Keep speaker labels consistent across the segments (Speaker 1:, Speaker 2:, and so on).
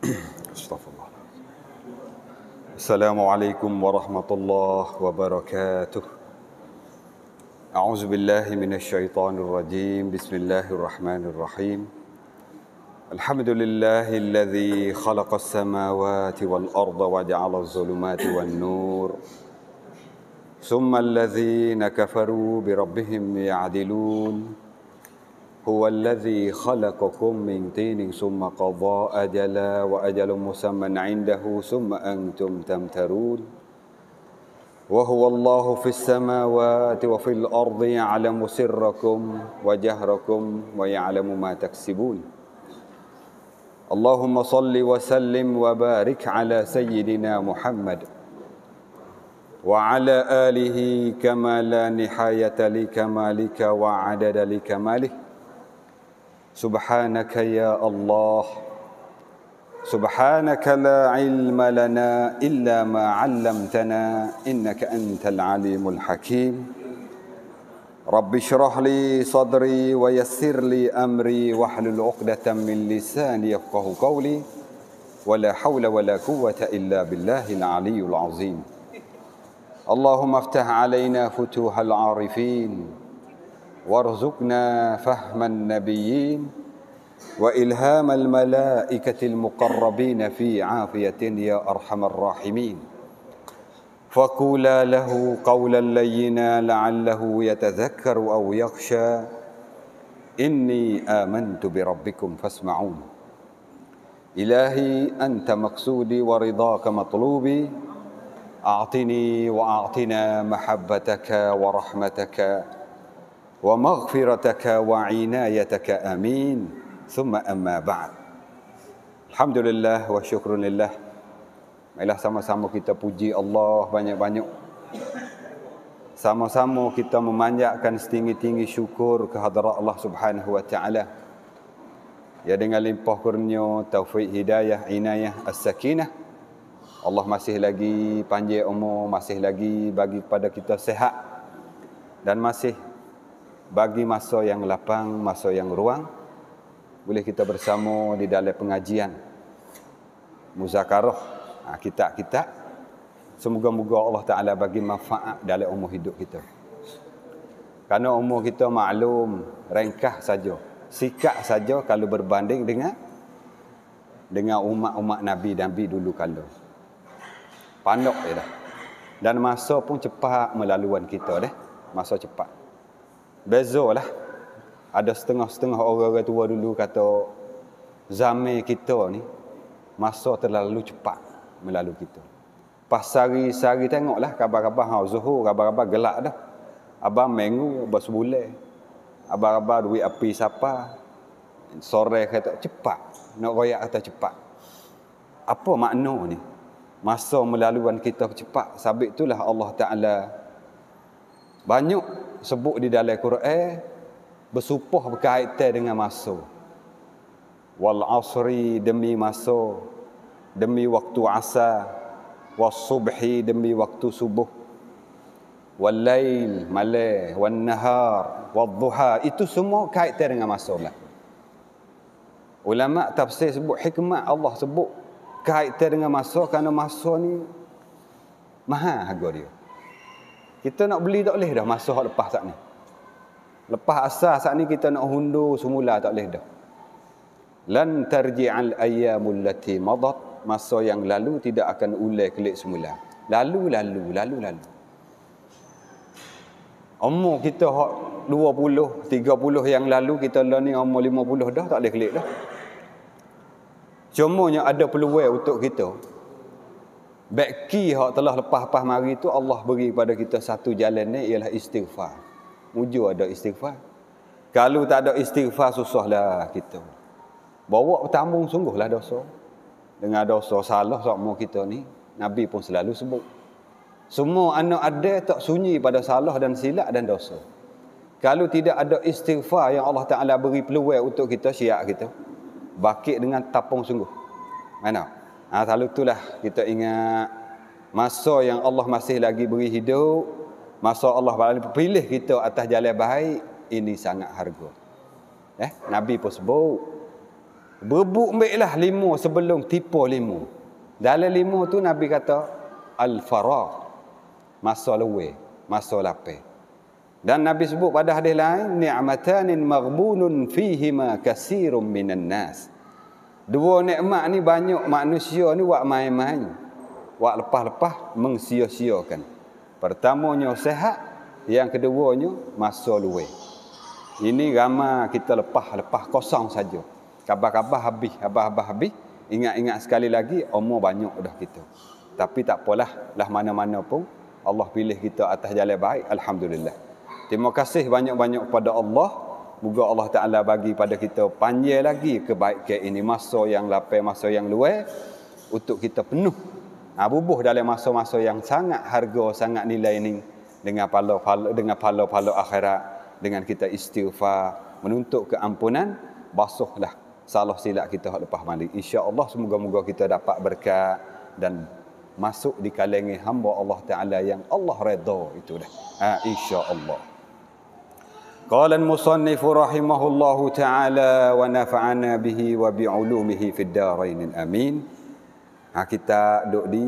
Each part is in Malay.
Speaker 1: Astaghfirullah. Assalamualaikum warahmatullahi wabarakatuh. A'udzu billahi minasyaitonir rajim. Bismillahirrahmanirrahim. Alhamdulillahilladzi khalaqas samawati wal arda wa ja'alaz zulumati wan nur. Tsummal ladzina kafaru bi rabbihim ya'dilun. هو الذي خلقكم من طين ثم قضى أجلا وأجل مسمى عنده ثم أنتم تمترون وهو الله في السماوات وفي الأرض يعلم سركم وجهركم ويعلم ما تكسبون اللهم صل وسلم وبارك على سيدنا محمد وعلى آله كما لا نهاية لكمالك وعدد لكماله سبحانك يا الله سبحانك لا علم لنا إلا ما علمتنا إنك أنت العليم الحكيم رب اشرح لي صدري ويسر لي أمري واحلل عقدة من لساني يفقه قولي ولا حول ولا قوة إلا بالله العلي العظيم اللهم افتح علينا فتوح العارفين وارزقنا فهم النبيين وإلهام الملائكة المقربين في عافية يا أرحم الراحمين فقولا له قولا لينا لعله يتذكر أو يخشى إني آمنت بربكم فاسمعون إلهي أنت مقصودي ورضاك مطلوبي أعطني وأعطنا محبتك ورحمتك ومغفرتك وعنايتك آمين ثم أما بعد Alhamdulillah wa syukrunillah. Marilah sama-sama kita puji Allah banyak-banyak. Sama-sama kita memanjatkan setinggi-tinggi syukur kehadrat Allah Subhanahu wa taala. Ya dengan limpah kurnia, taufik, hidayah, inayah, as-sakinah. Allah masih lagi panjang umur, masih lagi bagi kepada kita sihat dan masih bagi masa yang lapang, masa yang ruang, boleh kita bersama di dalam pengajian muzakarah kitab-kitab. Semoga-moga Allah Ta'ala bagi manfaat dalam umur hidup kita. Kerana umur kita maklum, ringkas saja, sikap saja kalau berbanding dengan umat-umat Nabi dulu kala. Pandok je dah. Dan masa pun cepat melaluan kita dah. Masa cepat. Bezalah. Ada setengah-setengah orang-orang tua dulu kata zaman kita ni masa terlalu cepat melalui kita. Pas sehari-sehari tengoklah khabar-khabar Zuhur, khabar-khabar gelap dah. Abang minggu bersebulan. Abang-abang duit api siapa. Sore kata cepat. Nak royak kata cepat. Apa makna ni? Masa melaluan kita cepat. Sebab itulah Allah Ta'ala banyak sebut di dalam Quran bersumpah berkaitan dengan masa. Wal asri demi masa, demi waktu asar, was subhi demi waktu subuh, wal lail malam, wan nahar, wad duha, itu semua kaitan dengan masa lah. Ulama tafsir sebut hikmah Allah sebut kaitan dengan masa kerana masa ni mahal harga dia. Kita nak beli tak boleh dah masa hak lepas saat ni. Lepas asar saat ni kita nak hundur semula tak boleh dah. Lan tarji'al ayyamul lati madat, masa yang lalu tidak akan ulang kelik semula. Lalu. Umur kita hak 20, 30 yang lalu kita lah ni umur 50 dah tak boleh kelik dah. Cumanya ada peluang untuk kita. Baki hak telah lepas-lepas mari tu Allah beri kepada kita satu jalan ni ialah istighfar. Mujur ada istighfar. Kalau tak ada istighfar susahlah kita. Bawa bertambung sungguhlah dosa. Dengan dosa salah sama kita ni Nabi pun selalu sebut. Semua anak ada tak sunyi pada salah dan silap dan dosa. Kalau tidak ada istighfar yang Allah Ta'ala beri peluang untuk kita, syiar kita, bakit dengan tapung sungguh. Mana? Selalu itulah kita ingat masa yang Allah masih lagi beri hidup, masa Allah pilih kita atas jalan baik, ini sangat harga. Nabi pun sebut Berebut ambillah 5 sebelum tipu 5. Dalam 5 tu Nabi kata al-faragh, masa luwe, masa lapar. Dan Nabi sebut pada hadis lain, ni'matanin maghbunun fihima katsirun minan nas. 2 nikmat ni banyak manusia ni buat main-main. Buat lepas-lepas mengsia-siakan. Pertamanya sihat, yang keduanya masa luwe. Ini ramai kita lepas kosong saja. Kabar-kabar habis, habis. Ingat-ingat sekali lagi, umur banyak dah kita. Tapi tak apalah, lah mana-mana pun Allah pilih kita atas jalan baik, alhamdulillah. Terima kasih banyak-banyak kepada Allah. Moga Allah Taala bagi pada kita panjang lagi kebaikan ini, masa yang lapar, masa yang luas untuk kita penuh. Bubuh dalam masa-masa yang sangat harga, sangat nilai ini dengan pahala akhirat, dengan kita istighfar, menuntut keampunan, basuhlah salah silap kita lepas balik. Insya-Allah semoga-moga kita dapat berkat dan masuk di kalangan hamba Allah Taala yang Allah redha itu dah. Insya-Allah. Qala al-musannif rahimahullahu taala wa nafa'ana bihi wa bi 'ulumihi fid dharain amin. Kita duduk di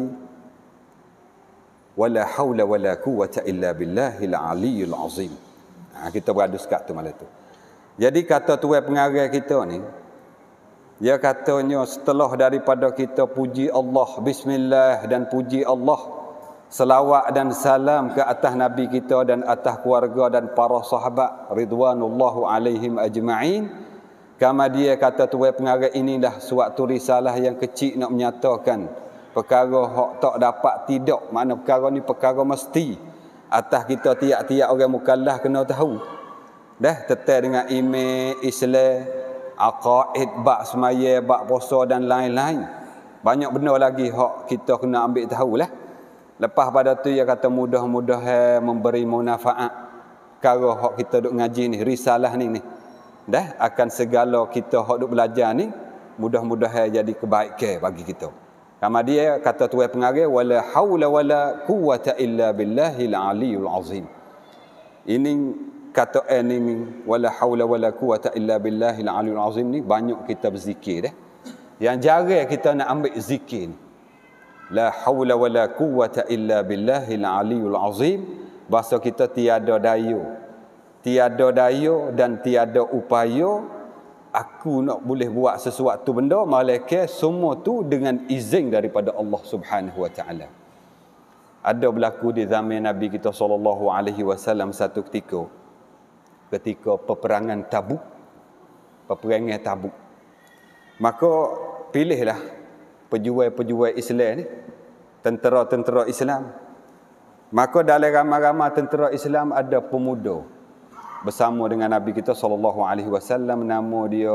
Speaker 1: wala haula wala quwwata illa billahil aliyyil azim. Kita beradu sekat tu malam tu. Jadi kata tuan pengarang kita ni, dia katanya setelah daripada kita puji Allah, bismillah dan puji Allah, selawat dan salam ke atas Nabi kita dan atas keluarga dan para sahabat ridwanullahu alaihim ajma'in. Kama dia kata tuan pengarang inilah suatu risalah yang kecil nak menyatakan perkara hak tak dapat tidak, mana perkara ni perkara mesti atas kita tiap-tiap orang mukallaf kena tahu. Dah tetap dengan iman Islam, aqaid, bab semaya, bab puasa dan lain-lain. Banyak benda lagi hak kita kena ambil tahulah. Lepas pada tu dia kata mudah-mudahan memberi manfaat perkara hak kita duk ngaji ni, risalah ni. Dah akan segala kita hak duk belajar ni mudah-mudahan jadi kebaikan bagi kita. Kama dia kata tuan pengarang wala haula wala quwwata illa billahil aliyyil azim. Ini kata ini wala haula wala quwwata illa billahil aliyyil azim ni banyak kita berzikir dah. Yang jarang kita nak ambil zikir ni. La haula wala quwwata illa billahil aliyyil azim. Bahasa kita tiada daya. Tiada daya dan tiada upaya aku nak boleh buat sesuatu benda, malaikat semua tu dengan izin daripada Allah Subhanahu wa taala. Ada berlaku di zaman Nabi kita sallallahu alaihi wasallam satu ketika peperangan Tabuk. Peperangan Tabuk. Maka pilihlah pejuang-pejuang Islam ni, tentera-tentera Islam. Maka dalam ramai-ramai tentera Islam ada pemuda bersama dengan Nabi kita sallallahu alaihi wasallam, nama dia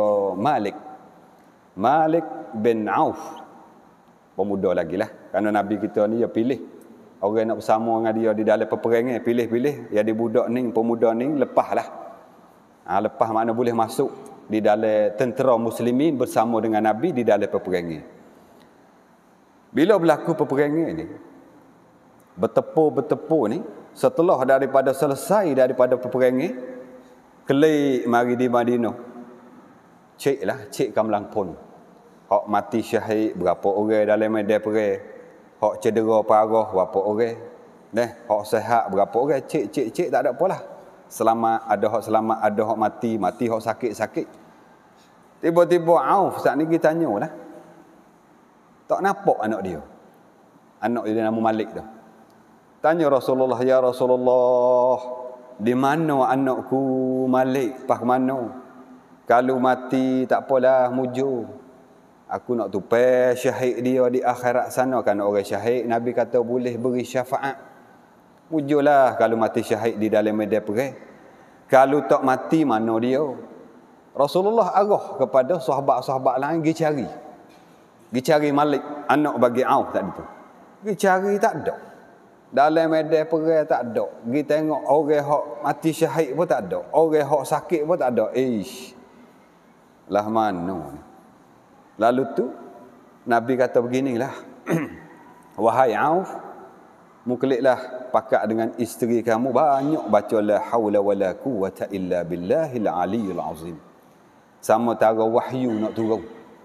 Speaker 1: Malik bin Auf. Pemuda lagi lah, kerana Nabi kita ni dia pilih orang nak bersama dengan dia di dalam peperangan, pilih-pilih jadi budak ni, pemuda ni lepaslah. Lepas mana boleh masuk di dalam tentera muslimin bersama dengan Nabi di dalam peperangan. Bila berlaku peperangan ni, bertepur ni, setelah daripada selesai daripada peperangan, kelik mari di Madinah. Cek kamlang pun. Hak mati syahid berapa orang dalam medan perang. Hak cedera parah berapa orang. Hak sihat berapa orang. Cek tak ada apalah. Selamat, ada hak selamat, ada hak mati hak sakit-sakit. Tiba-tiba Auf saat ni kita tanya lah. Tak nampak anak dia. Anak dia nama Malik tu. Tanya Rasulullah, ya Rasulullah, di mana anakku Malik? Pas mana? Kalau mati tak apalah, mujur. Aku nak tupai syahid dia di akhirat sana. Kan orang syahid, Nabi kata boleh beri syafaat. Mujurlah kalau mati syahid di dalam medan perang. Kalau tak mati, mana dia? Rasulullah arah kepada sahabat-sahabat lain pergi cari. Pergi cari Malik, anak bagi Auf tadi tu. Pergi cari tak ada. Dalam medan perang tak ada. Pergi tengok orang hak mati syahid pun tak ada. Orang hak sakit pun tak ada. Lah mana? Lalu tu Nabi kata beginilah. Wahai Auf, mukliklah pakat dengan isteri kamu, banyak baca la haula wala quwwata illa billahil aliyyil azim. Sama tara wahyu nak turun.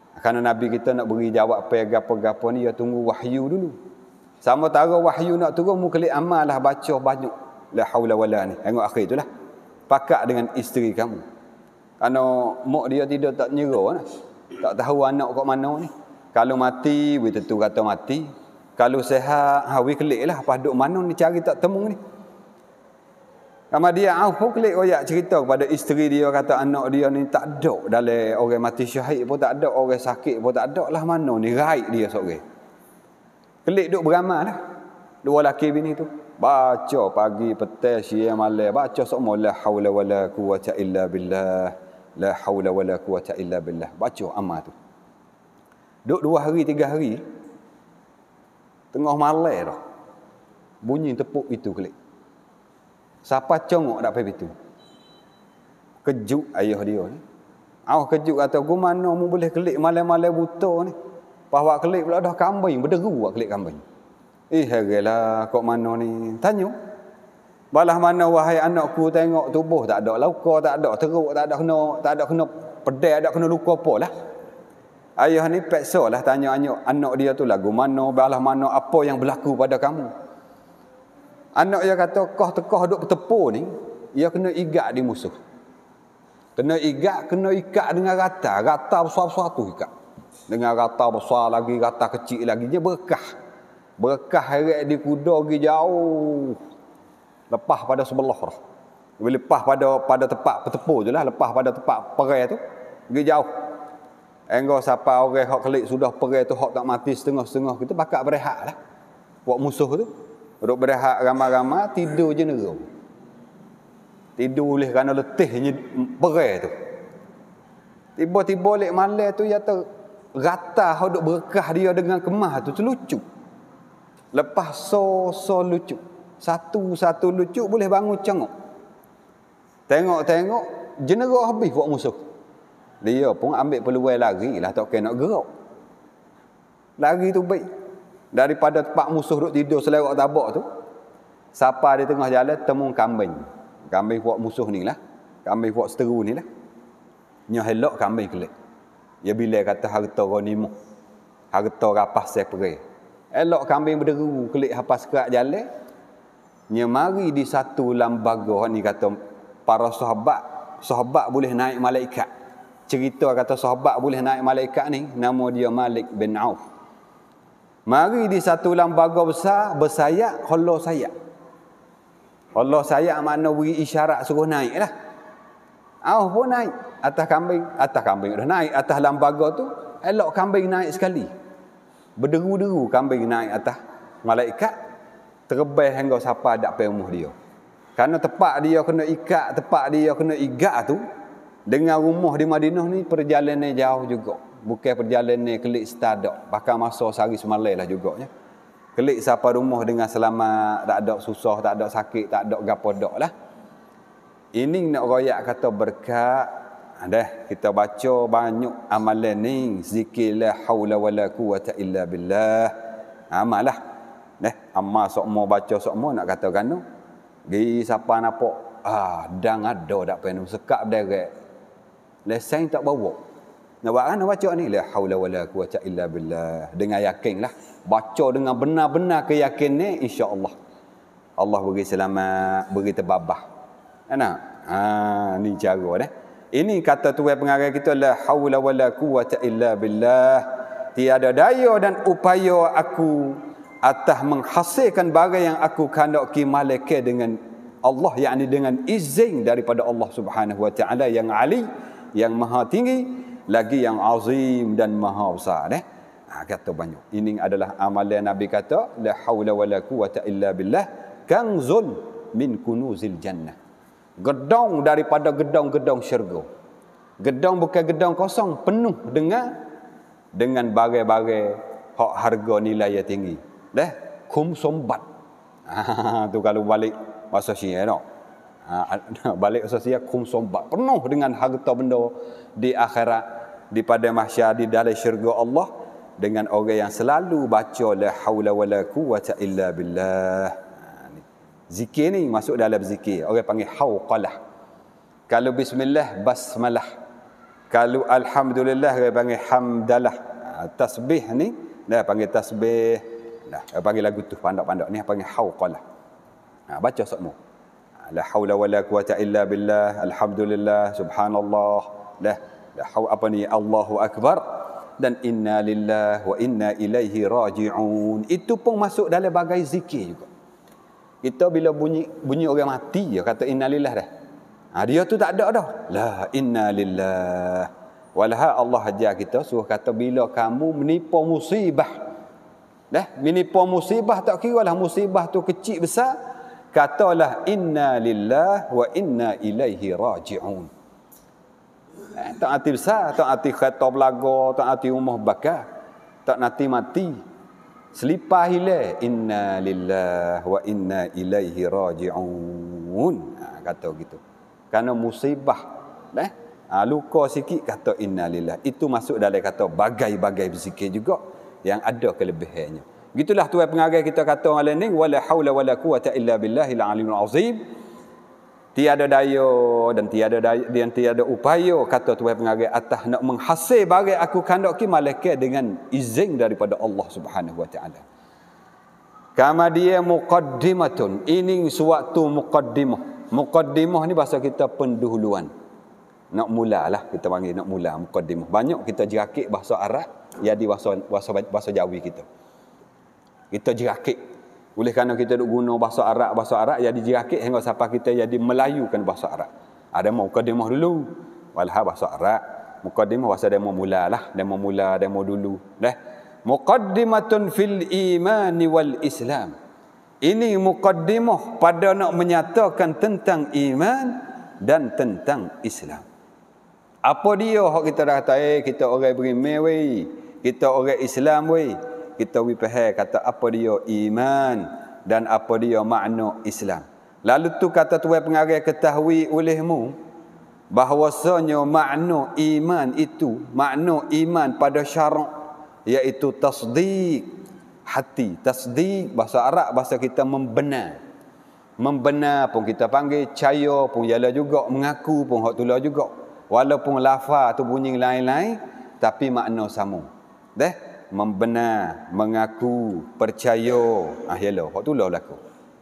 Speaker 1: Karena Nabi kita nak beri jawab apa gapo-gapo ni, dia tunggu wahyu dulu. Sama tara wahyu nak turun, mu klik amal lah, baca banyak. La haula wala ni. Tengok akhir itulah. Pakat dengan isteri kamu. Karena mak dia tidak tak nyera lah. Tak tahu anak kat mana ni. Kalau mati, we tentu kata mati. Kalau sehat, we klik lah. Apa duk mana ni, cari tak temu ni. Sama dia pun klik royak cerita kepada isteri dia, kata anak dia ni tak ada dalam orang mati syahid pun tak ada, orang sakit pun tak ada lah, mana ni raib dia seorang. Klik duk beramal lah. Dua laki bini tu baca pagi petang siang malam, baca semua la haula wala quwata illa billah, la haula wala quwata illa billah, baca amal tu. Duk 2 hari 3 hari, tengah malam dah bunyi tepuk itu klik. Siapa congok tak pergi itu? Kejut ayah dia ni. Kejut kata, "Gu mana mu boleh klik malam-malam buta ni? Pahwak klik pula dah kambing, berderu buat klik kambing." Heralah kok mana ni? Tanya. Balah mana wahai anakku, tengok tubuh tak ada luka, tak ada teruk, tak ada kena pedai, tak ada kena luka apa lah. Ayah ni peksa lah tanya anak dia tu lah, "Gu mana, balah mana, apa yang berlaku pada kamu?" Anak dia kata, "Kau tekoh duk bertepur ni, ia kena igat di musuh. Kena ikat dengan rata besar-besar tu ikat. Dengan rata besar lagi, rata kecil lagi, dia berkah. Berkah heret di kuda pergi jauh. Lepas pada sebelah dah. Bila lepas pada tempat bertepur je lah, lepas pada tempat perai tu, pergi jauh. Engkau siapa orang hak kelik sudah perai tu, hak tak mati setengah-setengah, kita bakal berehat lah. Buat musuh tu. Duduk berehat ramai-ramai, tidur je nerau. Tidur oleh kerana letihnya perai tu. Tiba-tiba lek malam tu, dia rata duk berkah dia dengan kemah tu lucu. Lepas so lucu. Satu-satu lucu boleh bangun cengok. Tengok, jenera habis buat musuh. Dia pun ambil peluang lari lah, tak kena nak gerak. Lari tu baik. Daripada tempat musuh duk tidur selerak tabak tu, siapa di tengah jalan temu kambing. Kambing buat musuh ni lah. Kambing buat seteru ni lah. Nya helok kambing kelik. Dia bila kata harta ghanimah. Harta rapas sepere. Elok kambing berderu kelik hapas kerak jalan. Nya mari di satu lambaga ni kata para sahabat boleh naik malaikat. Cerita kata sahabat boleh naik malaikat ni, nama dia Malik bin Auf. Mari di satu lambaga besar, bersayap, hollow sayap. Hollow sayap makna beri isyarat suruh naik lah. Pun naik atas kambing dah naik atas lambaga tu, elok kambing naik sekali. Berderu-deru kambing naik atas malaikat, terbang hingga siapa ada pemuh dia. Karena tempat dia kena ikat, tempat dia kena igat tu, dengan rumah di Madinah ni perjalanan jauh juga. Bukan perjalanan kelik setadak, bahkan masa sehari semalam lah juga. Kelik siapa rumah dengan selamat, tak ada susah, tak ada sakit, tak ada gapo dak lah. Ini nak royak kata berkat. Dah kita baca banyak amalan ni, zikir la haula wala quwata illa billah. Amalah. Amal sokmo baca sokmo nak kata kanu. Gi siapa nampak dang ada dak penuh sekap derek. Lesen tak bawa. Nak buat kan baca ni la haula wala quwata illa billah dengan yakin lah. Baca dengan benar-benar keyakin ni, insya-Allah Allah beri selamat, beri terbabah. Ni cara dah. Ini kata tuan pengarang kita, la haula wala quwata illa billah. Tiada daya dan upaya aku atas menghasilkan barang yang aku kehendaki malaikat dengan Allah, yakni dengan izin daripada Allah Subhanahu wa taala yang ali, yang maha tinggi, lagi yang azim dan maha besar. Kata banyak. Ini adalah amalan Nabi kata, la haula wala quwata illa billah kanzun min kunuzil jannah. Gedong daripada gedong-gedong syurga. Gedong bukan gedong kosong, penuh dengan bagai-bagai hak harga nilai yang tinggi. Kum sombat. Tu kalau balik bahasa Syiah no. Balik bahasa Syiah kum sombat. Penuh dengan harta benda di akhirat, di pada mahsyar, di dalam syurga Allah, dengan orang yang selalu baca la haula wala quwata illa billah. Zikir ni masuk dalam zikir. Orang panggil hauqalah. Kalau bismillah, basmalah. Kalau alhamdulillah dia panggil hamdalah. Tasbih ni dia panggil tasbih. Nah, dia panggil lagu tu pandok-pandok ni panggil hauqalah. Baca semua. La haula wala quwata illa billah, alhamdulillah, subhanallah. Apa ni, Allahu akbar dan inna lillahi wa inna ilaihi raji'un. Itu pun masuk dalam bagai zikir juga. Kita bila bunyi orang mati ya kata inna lillahi dah. Dia tu tak ada dah. La inna lillahi. Walha Allah ajar kita suruh kata bila kamu menipu musibah. Menipu musibah tak kira lah musibah tu kecil besar, katalah inna lillahi wa inna ilaihi raji'un. Tak hati besar, tak hati kereta belaga, tak hati rumah bakar, tak hati mati. Selipah hilang inna lillahi wa inna ilaihi raji'un. Kata gitu. Kerana musibah, luka sikit kata inna lillahi. Itu masuk dalam kata bagai-bagai berzikir juga yang ada kelebihannya. Gitulah tuan pengarang kita kata malam ni, wala haula wala quwata illa billahil aliyyil azim. Tiada daya dan tiada upaya kata tuan pengarang atas nak menghasil barang aku kandaki malaikat dengan izin daripada Allah Subhanahu wa taala. Kama dia muqaddimatun, ini suatu muqaddimah. Muqaddimah ni bahasa kita pendahuluan. Nak mulalah kita panggil nak mula muqaddimah. Banyak kita jerakit bahasa Arab jadi bahasa Jawi kita. Kita jerakit. Oleh kerana kita duk guna bahasa Arab jadi jerakit hingga sampai kita jadi melayukan bahasa Arab. Ada muqaddimah dulu. Walha bahasa Arab. Muqaddimah bahasa demo mulalah, demo dulu. Muqaddimatun fil imani wal Islam. Ini muqaddimah pada nak menyatakan tentang iman dan tentang Islam. Apa dia hak kita dah kata kita orang beriman weh, kita orang Islam weh. Kita faham kata apa dia iman dan apa dia makna Islam. Lalu tu kata tuan pengarang ketahui olehmu bahawasanya makna iman itu, makna iman pada syarak iaitu tasdik hati. Tasdik bahasa Arab bahasa kita membenar. Membenar pun kita panggil, percaya pun ialah juga, mengaku pun hak tulah juga. Walaupun lafaz tu bunyi lain-lain tapi makna sama. Membenar, mengaku, percaya. Yalah, hak tulah berlaku.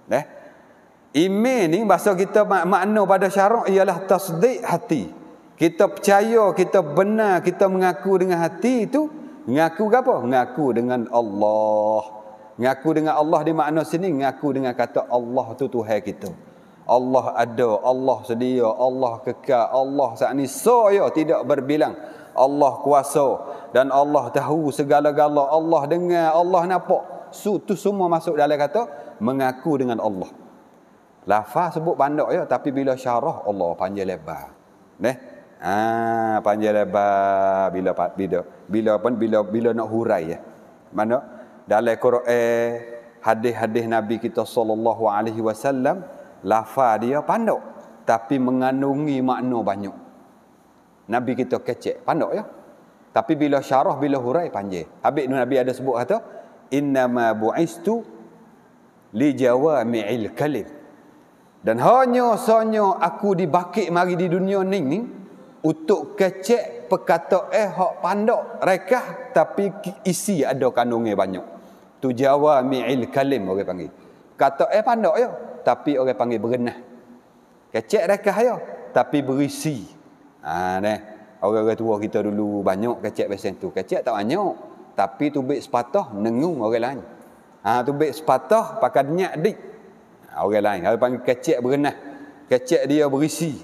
Speaker 1: Iman ni bahasa kita makna pada syarak ialah tasdik hati. Kita percaya, kita benar, kita mengaku dengan hati itu. Mengaku apa? Mengaku dengan Allah. Mengaku dengan Allah di makna sini, mengaku dengan kata Allah tu Tuhan kita. Allah ada, Allah sedia, Allah kekal, Allah saat ni saya tidak berbilang. Allah kuasa dan Allah tahu segala-gala. Allah dengar, Allah nampak. Itu semua masuk dalam kata mengaku dengan Allah. Lafaz sebut pandak ya, tapi bila syarah Allah panjang lebar. Panjang lebar bila nak hurai ya. Mana dalam Quran, hadis-hadis Nabi kita sallallahu alaihi wasallam, lafaz dia pandak tapi mengandungi makna banyak. Nabi kita kecek pandak ya. Tapi bila syarah, bila hurai panjang. Habis Nabi ada sebut kata innama bu'istu li jawami'il kalim. Dan hanya aku dibakit mari di dunia ni untuk kecek perkataan hak pandak rekah tapi isi ada kandungnya banyak. Tu jawami'il kalim orang panggil. Kata pandak ya, tapi orang panggil berenah. Kecek rekah ya, tapi berisi. Orang-orang tua kita dulu banyak kecek macam tu. Kecek tak banyak, tapi tubik sepatah nengung orang lain. Tubik sepatah pakai nyak dik. Orang lain. Orang panggil kecek berenah. Kecek dia berisi.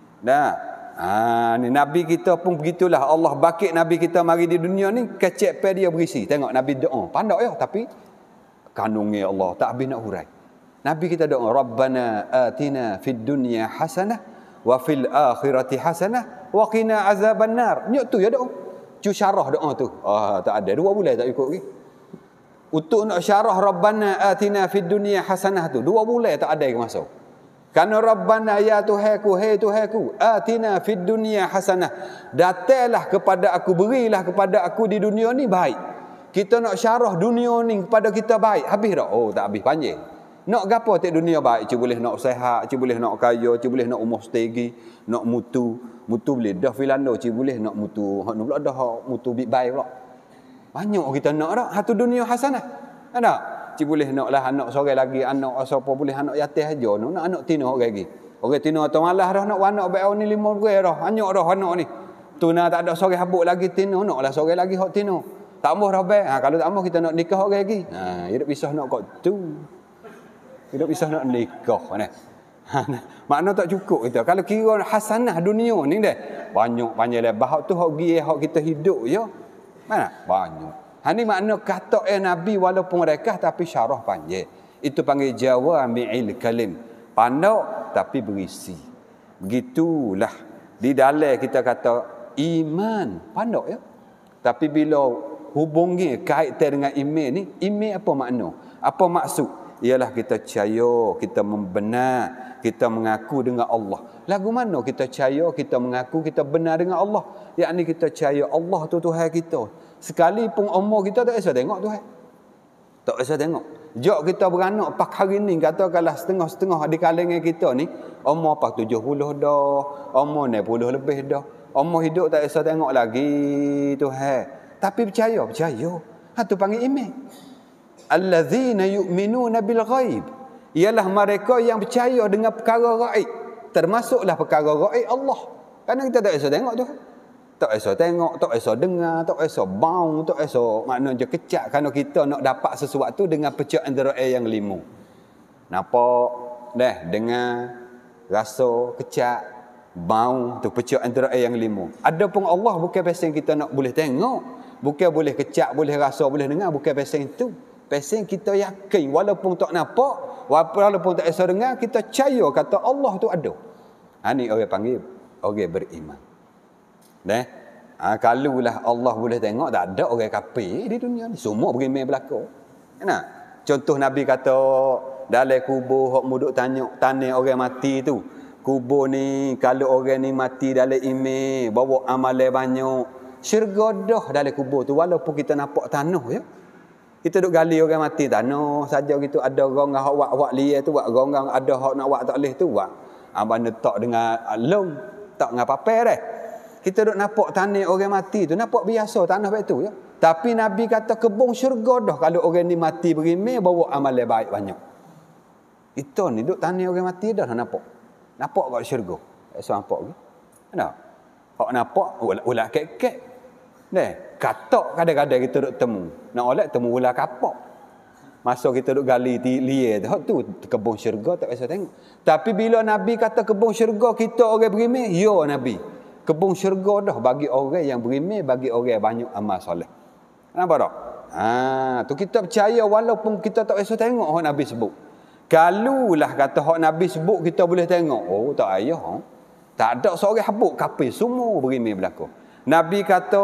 Speaker 1: Ni Nabi kita pun begitulah. Allah bakit Nabi kita mari di dunia ni, kecek pe dia berisi. Tengok Nabi doa. Pandak ya, tapi kandungnya Allah tak habis nak hurai. Nabi kita doa, Rabbana atina fid dunya hasanah wa fil akhirati hasanah wa qina azaban nar. Nyok tu ya doa. Cu syarah doa tu. Tak ada 2 bulan tak ikut lagi. Untuk nak syarah Rabbana atina fid dunya hasanah tu 2 bulan tak ada yang masuk. Karena Rabbana ya Tuhanku, hai Tuhanku, atina fid dunya hasanah. Datanglah kepada aku, berilah kepada aku di dunia ni baik. Kita nak syarah dunia ni kepada kita baik. Habis dah? Oh, tak habis panjang. Nak gapo tek dunia baik, cik boleh nak sehat, cik boleh nak kaya, cik boleh nak umur setegi, nak mutu boleh dah filano, cik boleh nak mutu, hak nu pula dah mutu big baik pula. Banyak kita nak dak, hatu dunia hasanah. Ada? Cik boleh nak lah anak seorang lagi, anak siapa boleh anak yatim aja, nak anak tino orang lagi. Orang tino atau malah dah nak anak baik ni 5 orang dah, banyak dah anak ni. Tu nak tak ada seorang habuk lagi tino, naklah seorang lagi hak tino. Tak mahu dah baik. Kalau tak mahu kita nak nikah orang lagi. Hidup pisah nak kau tu. Hidup pisah nak nikah ni. Makna tak cukup kita. Kalau kira hasanah dunia ni deh, banyak panjang lebar hak tu hak gieh hak kita hidup ya. Mana? Banyak. Ni makna kata Nabi walaupun rekah tapi syarah panjang. Itu panggil jawami'il kalim. Pandai tapi berisi. Begitulah. Di dalam kita kata iman, pandai ya. Tapi bila hubungi kaitan dengan iman ni, iman apa makna? Apa maksud? Ialah kita percaya, kita membenar, kita mengaku dengan Allah. Lagu mana kita percaya, kita mengaku, kita benar dengan Allah? Yakni kita percaya Allah tu Tuhan kita. Sekalipun umur kita tak bisa tengok Tuhan. Tak bisa tengok. Jok kita beranak pak hari ni katakanlah setengah-setengah di kalangan kita ni umur pak 70 dah, umur 60 lebih dah. Umur hidup tak bisa tengok lagi Tuhan. Tapi percaya. Tu panggil iman. Allazina yu'minuna bil ghaib. Ialah mereka yang percaya dengan perkara gaib. Termasuklah perkara gaib Allah. Karena kita tak bisa tengok tu. Tak bisa tengok, tak bisa dengar, tak bisa bau, tak bisa maknanya kecak. Kerana kita nak dapat sesuatu dengan pecah antara yang 5. Nampak, dengar, rasa, kecak, bau, tu pecah antara yang 5. Adapun Allah bukan pasal kita nak boleh tengok, bukan boleh kecak, boleh rasa, boleh dengar, bukan pasal itu. Pasal kita yakin walaupun tak nampak, walaupun tak bisa dengar, kita percaya kata Allah tu ada. Ni orang panggil orang beriman. Kalulah Allah boleh tengok, tak ada orang kafir di dunia ni. Semua beriman berlaku. Nah, contoh Nabi kata dalam kubur hok muduk tanya orang mati tu. Kubur ni kalau orang ni mati dalam iman, bawa amalan banyak, syurga dah dalam kubur tu walaupun kita nampak tanah ya. Kita duk gali orang mati tanah saja gitu, ada orang hak wak liar tu, wak orang ada hak nak wak tak leh tu wak. Abang letak dengan long, tak dengan paper dah. Kita duk nampak tanah orang mati tu, nampak biasa tanah baik tu ya. Tapi Nabi kata kebun syurga dah kalau orang ni mati berimeh bawa amalan baik banyak. Itu ni duk tanah orang mati dah nampak. Nampak kat syurga. So nampak ke? Ada. Hak nampak ulat kek-kek. Katak kadang-kadang kita duk temu. Nak oleh temu ulat kapak. Masa kita duk gali liar tu kebun syurga tak biasa tengok. Tapi bila Nabi kata kebun syurga kita orang berimeh, ya Nabi. Kebun syurga dah bagi orang yang berimeh, bagi orang yang banyak amal soleh. Nampak tak? Tu kita percaya walaupun kita tak biasa tengok hak Nabi sebut. Kalulah kata hak Nabi sebut kita boleh tengok. Oh tak payah. Tak ada seorang habuk kafir, semua berimeh berlaku. Nabi kata,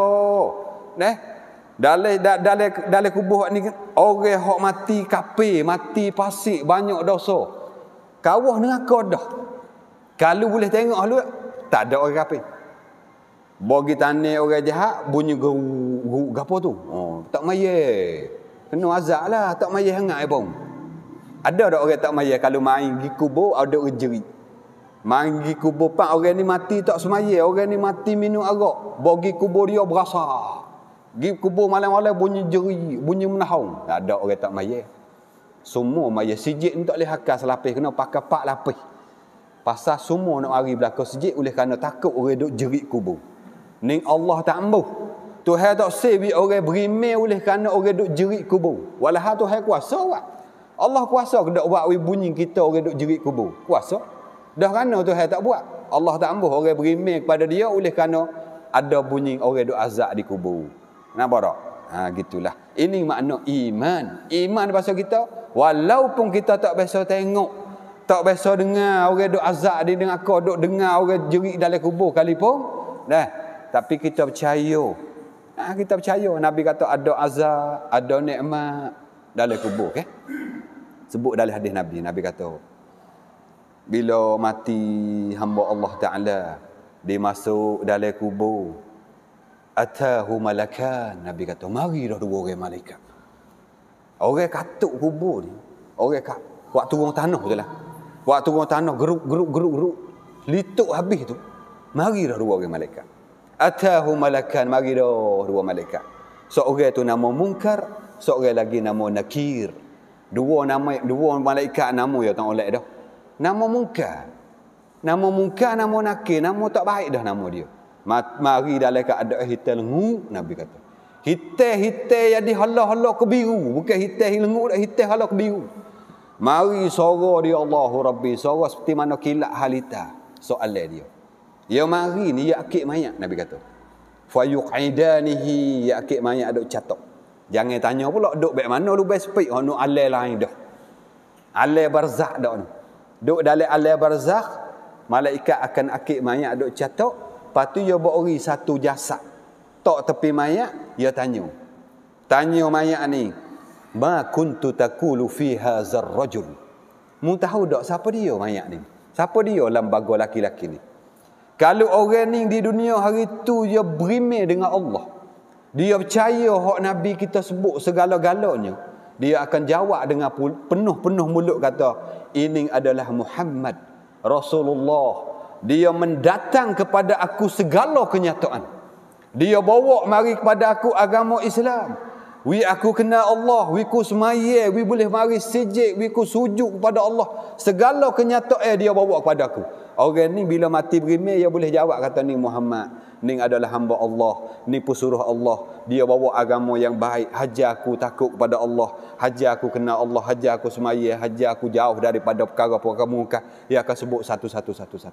Speaker 1: dalam kubur ni orang hak mati kafir, mati fasik, banyak dosa. Kawah neraka dah. Kalau boleh tengok halu, tak ada orang kafir. Bagi tanah orang jahat bunyi gapo tu. Tak mayat. Kena azab lah, tak mayat hangat pun. Ada tak orang tak mayat kalau main pergi kubur ada jerit. Main pergi kubur pak orang ni mati tak semaya, orang ni mati minum arak. Bagi kubur dia berasa. Pergi kubur malam-malam bunyi jerit, bunyi menahung. Tak ada orang tak mayat. Semua mayat sijik ni tak boleh hakal selapis, kena pakai 4 lapis. Pasal semua nak hari belakang sijik oleh kerana takut orang duk jerit kubur. Ning Allah tak ambuh. Tuhan tak sebi orang berimeh oleh kerana orang duk jerit kubur. Walau Tuhan kuasa buat. Allah kuasa ke dak buat bunyi kita orang duk jerit kubur. Kuasa. Dah kerana Tuhan tak buat. Allah tak ambuh orang berimeh kepada dia oleh kerana ada bunyi orang duk azab di kubur. Nampak tak? Gitulah. Ini makna iman. Iman bahasa kita walaupun kita tak biasa tengok, tak biasa dengar orang duk azab di dengan kau, duk dengar orang jerit dalam kubur kalipun, tapi kita percaya. Kita percaya. Nabi kata ada azab, ada nikmat dalam kubur. Sebut dalam hadis Nabi. Nabi kata, bila mati hamba Allah Ta'ala, dia masuk dalam kubur, atahu malakan. Nabi kata, mari dah 2 orang malaikat. Orang katuk kubur ni. Orang Waktu turun tanah tu lah. Waktu turun tanah geruk. Lituk habis tu. Mari dah dua orang malaikat. Atahu malakan, mari dah dua malaikat. Seorang tu nama Munkar, seorang lagi nama Nakir. Dua malaikat nama ya tak oleh dah. Nama Munkar. Nama Munkar, nama Nakir, nama tak baik dah nama dia. Mari dalam keadaan hitam lengu, Nabi kata. Hitam jadi hala-hala kebiru, bukan hitam lengu dah, hitam hala kebiru. Mari suara dia Allahu Rabbi, suara seperti mana kilat halita. Soalan dia. Ya mari ni ya akik mayat, Nabi kata. Fa yuqidanihi, ya akik mayat duk catok. Jangan tanya pula duk baik mana lu best speak ono alai lain dah. Alai barzakh dak ni. Duk dalam alai barzakh, malaikat akan akik mayat duk catok, lepas tu dia beri satu jasad. Tok tepi mayat, dia tanya. Tanya mayat ni, "Ma kuntu taqulu fi hadzal rajul?" Mu tahu dak siapa dia mayat ni? Siapa dia lembaga laki-laki ni? Kalau orang ni di dunia hari tu dia berimeh dengan Allah, dia percaya hak Nabi kita sebut segala-galanya, dia akan jawab dengan penuh-penuh mulut kata, ini adalah Muhammad Rasulullah. Dia mendatang kepada aku segala kenyataan. Dia bawa mari kepada aku agama Islam. Aku kenal Allah, ku semaya, boleh mari sujud, ku sujud kepada Allah. Segala kenyataan dia bawa kepada aku. Orang ni bila mati berimeh, dia boleh jawab kata ni Muhammad, ni adalah hamba Allah, ni pesuruh Allah. Dia bawa agama yang baik. Hajar aku takut kepada Allah, hajar aku kenal Allah, hajar aku semaya, hajar aku jauh daripada perkara-perkara munkar. Dia akan sebut satu-satu.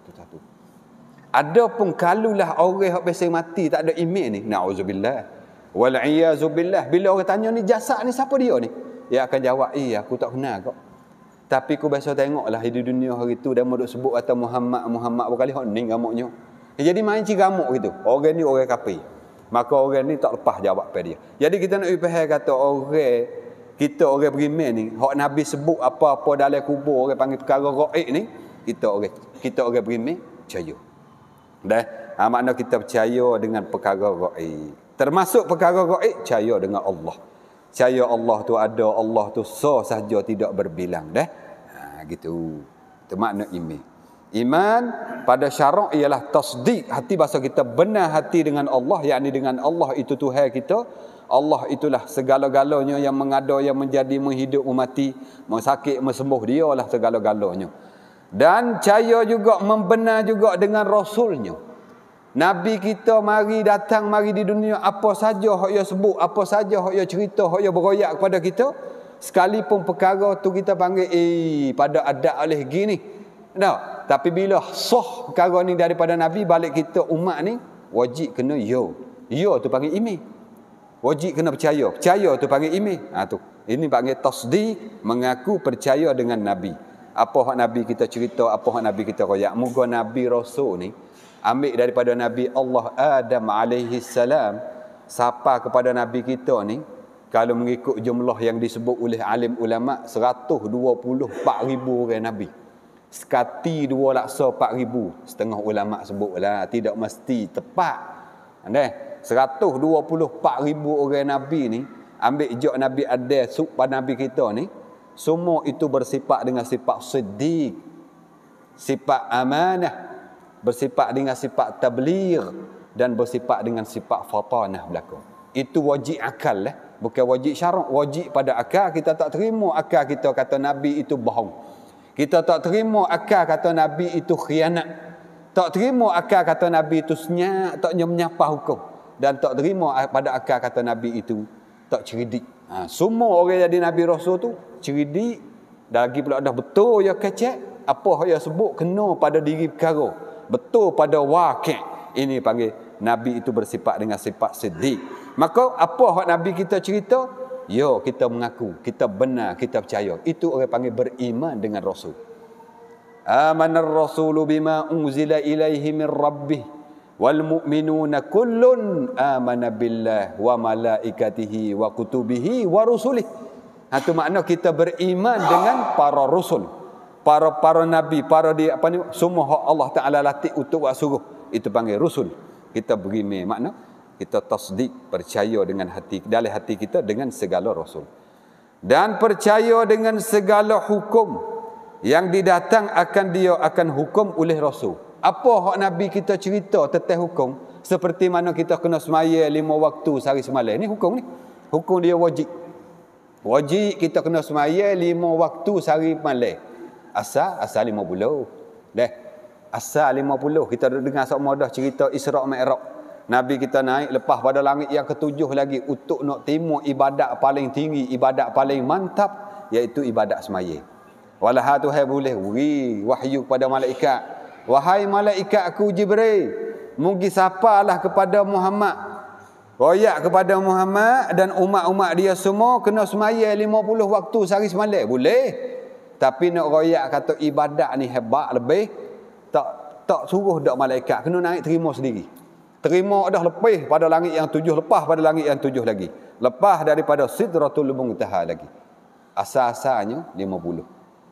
Speaker 1: Adapun kalulah orang yang biasa mati tak ada iman ni, na'udzubillah wal iyazu billah, bila orang tanya ni jasad ni siapa dia ni, dia akan jawab, aku tak kenal kau, tapi aku biasa tengoklah di dunia hari tu dia duk sebut kata Muhammad berkali hak ni gamaknya. Jadi main cigamuk gitu. Orang ni orang kafir, maka orang ni tak lepas jawab pada dia. Jadi kita nak faham kata orang beriman ni, hak Nabi sebut apa-apa dalam kubur orang panggil perkara gaib ni, kita orang beriman percaya. Dah, makna kita percaya dengan perkara gaib. Termasuk perkara gaib, percaya dengan Allah. Percaya Allah tu ada, Allah tu sah sahaja, tidak berbilang. Dah, gitu. Itu makna iman. Iman pada syarak ialah tasdik. Hati bahasa kita benar hati dengan Allah, yakni dengan Allah itu Tuhan kita. Allah itulah segala-galanya yang mengada, yang menjadi, menghidup, memati, mensakit, mesembuh, dialah segala-galanya. Dan percaya juga, membenar juga dengan Rasulnya. Nabi kita datang di dunia, apa saja hak dia sebut, apa saja hak dia cerita, hak dia beroyak kepada kita, sekalipun perkara tu kita panggil pada adat oleh gini. Tak, tapi bila sah perkara ni daripada Nabi, balik kita umat ni wajib kena tu panggil iman. Wajib kena percaya tu panggil iman. Tu. Ini panggil tasdik, mengaku percaya dengan Nabi. Apa hak Nabi kita cerita, apa hak Nabi kita royak. Moga Nabi Rasul ni ambil daripada Nabi Allah Adam alaihi salam sampai kepada Nabi kita ni, kalau mengikut jumlah yang disebut oleh alim ulama, 124,000 orang Nabi. Sekati 2,04,000, setengah ulama sebutlah, tidak mesti tepat. 124,000 orang Nabi ni, ambil jok Nabi ada pada Nabi kita ni, semua itu bersifat dengan sifat siddiq, sifat amanah, bersifat dengan sifat tabligh, dan bersifat dengan sifat fatanah belaka. Itu wajib akal bukan wajib syarak. Wajib pada akal. Kita tak terima akal kita kata Nabi itu bohong. Kita tak terima akal kata Nabi itu khianat. Tak terima akal kata Nabi itu senyap, tak menyapa hukum. Dan tak terima pada akal kata Nabi itu tak cerdik. Semua orang jadi Nabi Rasul tu cerdik, dan lagi pula dah betul ya kecek, apa yang sebut kena pada diri perkara, betul pada wakil. Ini panggil Nabi itu bersifat dengan sifat siddiq. Maka apa hak Nabi kita cerita, kita mengaku, kita benar, kita percaya. Itu orang panggil beriman dengan Rasul. Amanar rasulu bima unzila ilaihi min rabbih wal mu'minuna kullun amana billah wa malaikatihi wa kutubihi wa rusulih. Itu makna kita beriman dengan para rasul, para nabi, semua hak Allah Taala latih untuk buat suruh, itu panggil rusul. Kita beriman, makna kita tasdik, percaya dengan hati, dalam hati kita dengan segala rasul, dan percaya dengan segala hukum Yang didatang dia akan hukum oleh Rasul. Apa hak Nabi kita cerita tentang hukum? Seperti mana kita kena semaya 5 waktu sehari semalam. Ni hukum ni. Hukum dia wajib. Wajib kita kena semaya 5 waktu sehari malam. Asal 50. Asal 50. Kita dengar sama dah cerita Isra' Mi'raj. Nabi kita naik lepas pada langit yang ketujuh lagi untuk nak timur ibadat paling tinggi, ibadat paling mantap, iaitu ibadat semaya. Walaha Tuhan boleh beri wahyu kepada malaikat. Wahai malaikat aku Jibril, mugi sapalah kepada Muhammad. Royak kepada Muhammad dan umat-umat dia semua kena semaya 50 waktu sehari semalam. Boleh. Tapi nak royak kata ibadat ni hebat lebih, tak suruh dak malaikat, kena naik terima sendiri. Terima dah lepas pada langit yang 7, lepas pada langit yang 7 lagi. Lepas daripada Sidratul Muntaha lagi. Asal-asalnya 50.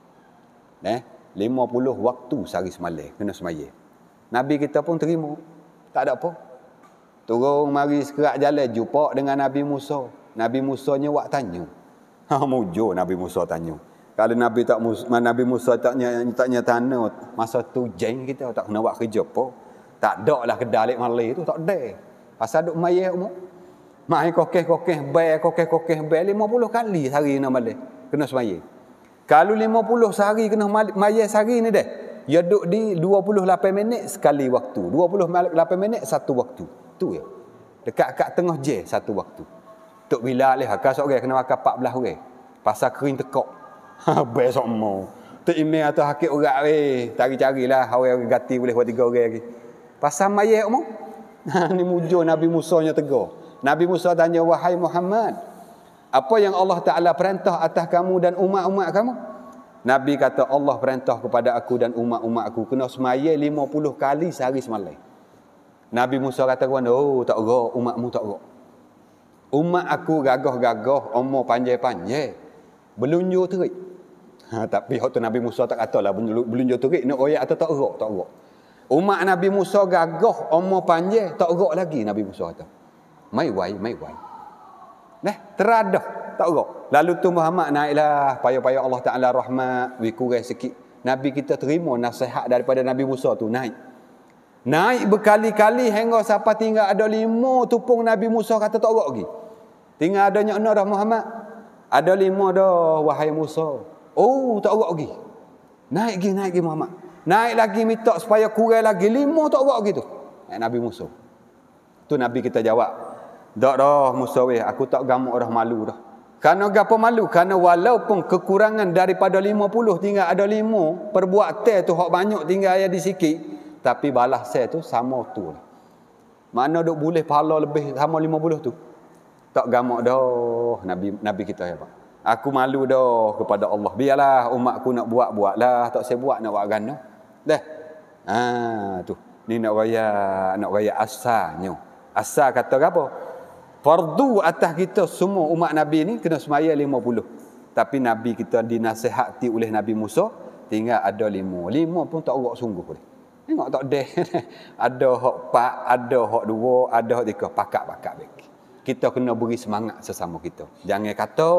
Speaker 1: 50 waktu sehari semalam kena semaya. Nabi kita pun terima. Tak ada apa. Turun mari sekerak jalan jumpa dengan Nabi Musa. Nabi Musa nyawak tanya. Mujur Nabi Musa tanya. Kalau Nabi Musa taknya tanya masa tu jeng kita tak kena buat kerja apa. Tak ada lah kedalik malai tu, tak ada. Pasal duk maya umur. Mai kokeh-kokeh bay 50 kali sehari kena malai. Kena semaya. Kalau 50 sehari kena maya sehari ni dah. Ya duk di 28 minit sekali waktu. 28 minit satu waktu. Tu ya. Dekat tengah je satu waktu. Tok bila leh akak seorang kena makan 14 orang. Pasal kering tekok. Bay semua. Tok email atau hakik orang cari-carilah orang gati boleh buat 3 orang lagi. Pasal mayat umum. Ni mujur Nabi Musa nya tegur. Nabi Musa tanya, wahai Muhammad, apa yang Allah Ta'ala perintah atas kamu dan umat-umat kamu? Nabi kata, Allah perintah kepada aku dan umat-umat aku kena semaya 50 kali sehari semalam. Nabi Musa kata, oh tak gerak, umatmu tak gerak. Umat aku gagah-gagah, umur panjang-panjang, belunjur terik. Tapi waktu Nabi Musa tak katalah belunjur terik, nak royak atau tak gerak. Umat Nabi Musa gagah, umur panjang, tak gerak lagi Nabi Musa kata. Mai wai. Teradah, tak gerak. Lalu tu Muhammad naiklah, payah-payah Allah Ta'ala rahmat, kurang sikit. Nabi kita terima nasihat daripada Nabi Musa tu, naik. Naik berkali-kali hingga sampai tinggal ada 5 tupung Nabi Musa kata tak gerak lagi. Tinggal adanya 6 dah Muhammad. Ada 5 dah wahai Musa. Oh, tak gerak lagi. Naik lagi Muhammad. Naik lagi minta supaya kurang lagi 5 tak gerak gitu. Nabi Musa. Tu Nabi kita jawab, "Dak dah Musa weh, aku tak gamuk dah, malu dah." Karena gapo malu? Karena walaupun kekurangan daripada 50 tinggal ada 5, perbuatan tu hak banyak tinggal ada di sikit, tapi balas saya tu sama tu lah. Mana duk boleh pahala lebih sama 50 tu. Tak gamuk dah Nabi kita ya Pak. Aku malu dah kepada Allah. Biarlah umatku nak buatlah, tak saya buat nak buat gana. Dah. Tu. Ni nak raya asalnya. Asal kata apa? Fardu atas kita semua umat Nabi ni kena semaya 50. Tapi Nabi kita dinasihati oleh Nabi Musa tinggal ada 5. 5 pun tak gerak sungguh boleh. Tengok tak ada. Ada hak 4, ada hak 2, ada hak 3, pakat-pakat baik. Kita kena beri semangat sesama kita. Jangan kata,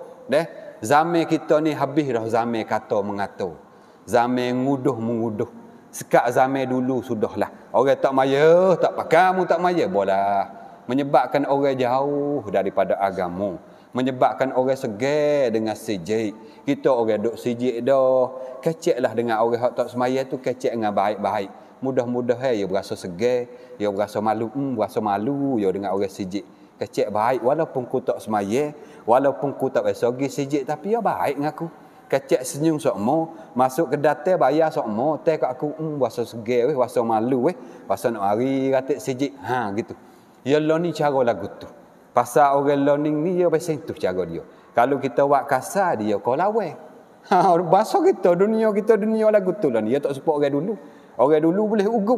Speaker 1: zaman kita ni habis dah zaman kata mengatur. Zaman nguduh-menguduh. Sekat zaman dulu sudahlah. Orang tak maya, tak pakai, kamu tak maya, bolah. Menyebabkan orang jauh daripada agama. Menyebabkan orang segar dengan sijik. Kita orang duk sijik dah. Keceklah dengan orang yang tak semaya tu, kecek dengan baik-baik. Mudah-mudahan dia berasa segar, dia berasa malu, dia dengan orang sijik. Kecek baik walaupun ku tak semaya, walaupun ku tak biasa pergi sijik, tapi dia baik dengan aku. Kecek senyum sokmo, masuk ke datai bayar sokmo, teh kat aku berasa segar weh, berasa malu weh, berasa nak mari katik sijik. Gitu. Ya lo ni cara lagu tu. Pasal orang learning ni dia pasal tu cara dia. Kalau kita buat kasar dia kau lawan. Bahasa kita dunia lagu tu lah ni. Dia tak support orang dulu. Orang dulu boleh ugup.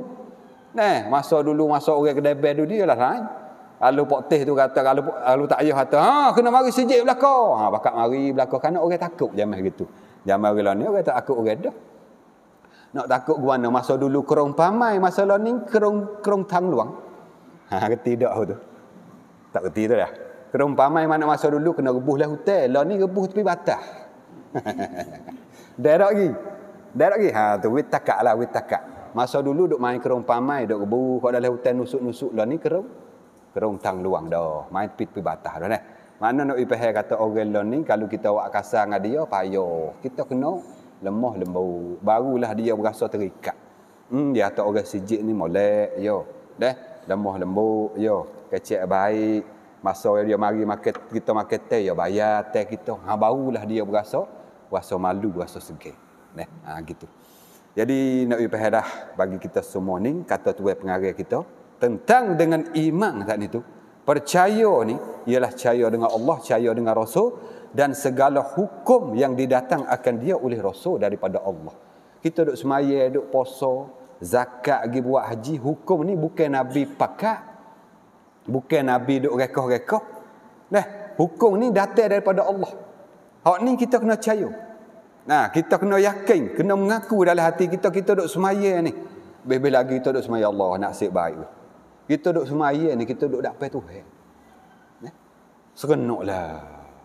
Speaker 1: Masa orang kedai bed dia lah lain. Kalau Pak Teh tu kata kalau tak ayah kata, kena mari sijik belakang. Bakat mari belakang kerana orang takut zaman gitu. Zaman orang ni orang tak takut orang dah. Nak takut ke mana? Masa dulu kerong pamai, masa ni kerong tang luang. Kerti tak tu. Tak kerti tu dah. Kerong pamai mana masa dulu kena rebuh lah hutan. Lah ni rebuh tepi batas. Direct lagi. Direct lagi. Tu wit takak lah, wit takak. Masa dulu duk main kerong pamai, duk berburu kat dalam hutan nusuk-nusuk lah ni kerong tang luang dah. Main pit batah dah. Mana nak ipeh kata orang lah ni kalau kita awak kasar dengan dia payah. Kita kena lemah lembut. Barulah dia berasa terikat. Dia kata orang sijik ni molek yo. Lemah lembut yo. Kecil baik. Masa dia mari market kita market teh yo bayar teh kita. Barulah dia berasa malu, berasa segan. Gitu. Jadi nak ipeh dah bagi kita semua ni kata tuan pengarah kita tentang dengan iman tadi tu. Percaya ni ialah percaya dengan Allah, percaya dengan Rasul dan segala hukum yang didatang akan dia oleh Rasul daripada Allah. Kita duk semaya, duk puasa, zakat, pergi buat haji, hukum ni bukan Nabi pakat. Bukan Nabi duk rekah-rekah. Hukum ni datang daripada Allah. Hak ni kita kena percaya. Kita kena yakin, kena mengaku dalam hati kita duk semaya ni. Lebih lagi kita duk semaya Allah nasib baik. Kita duk semaya ni, kita duk dapat Tuhan. Serenuklah.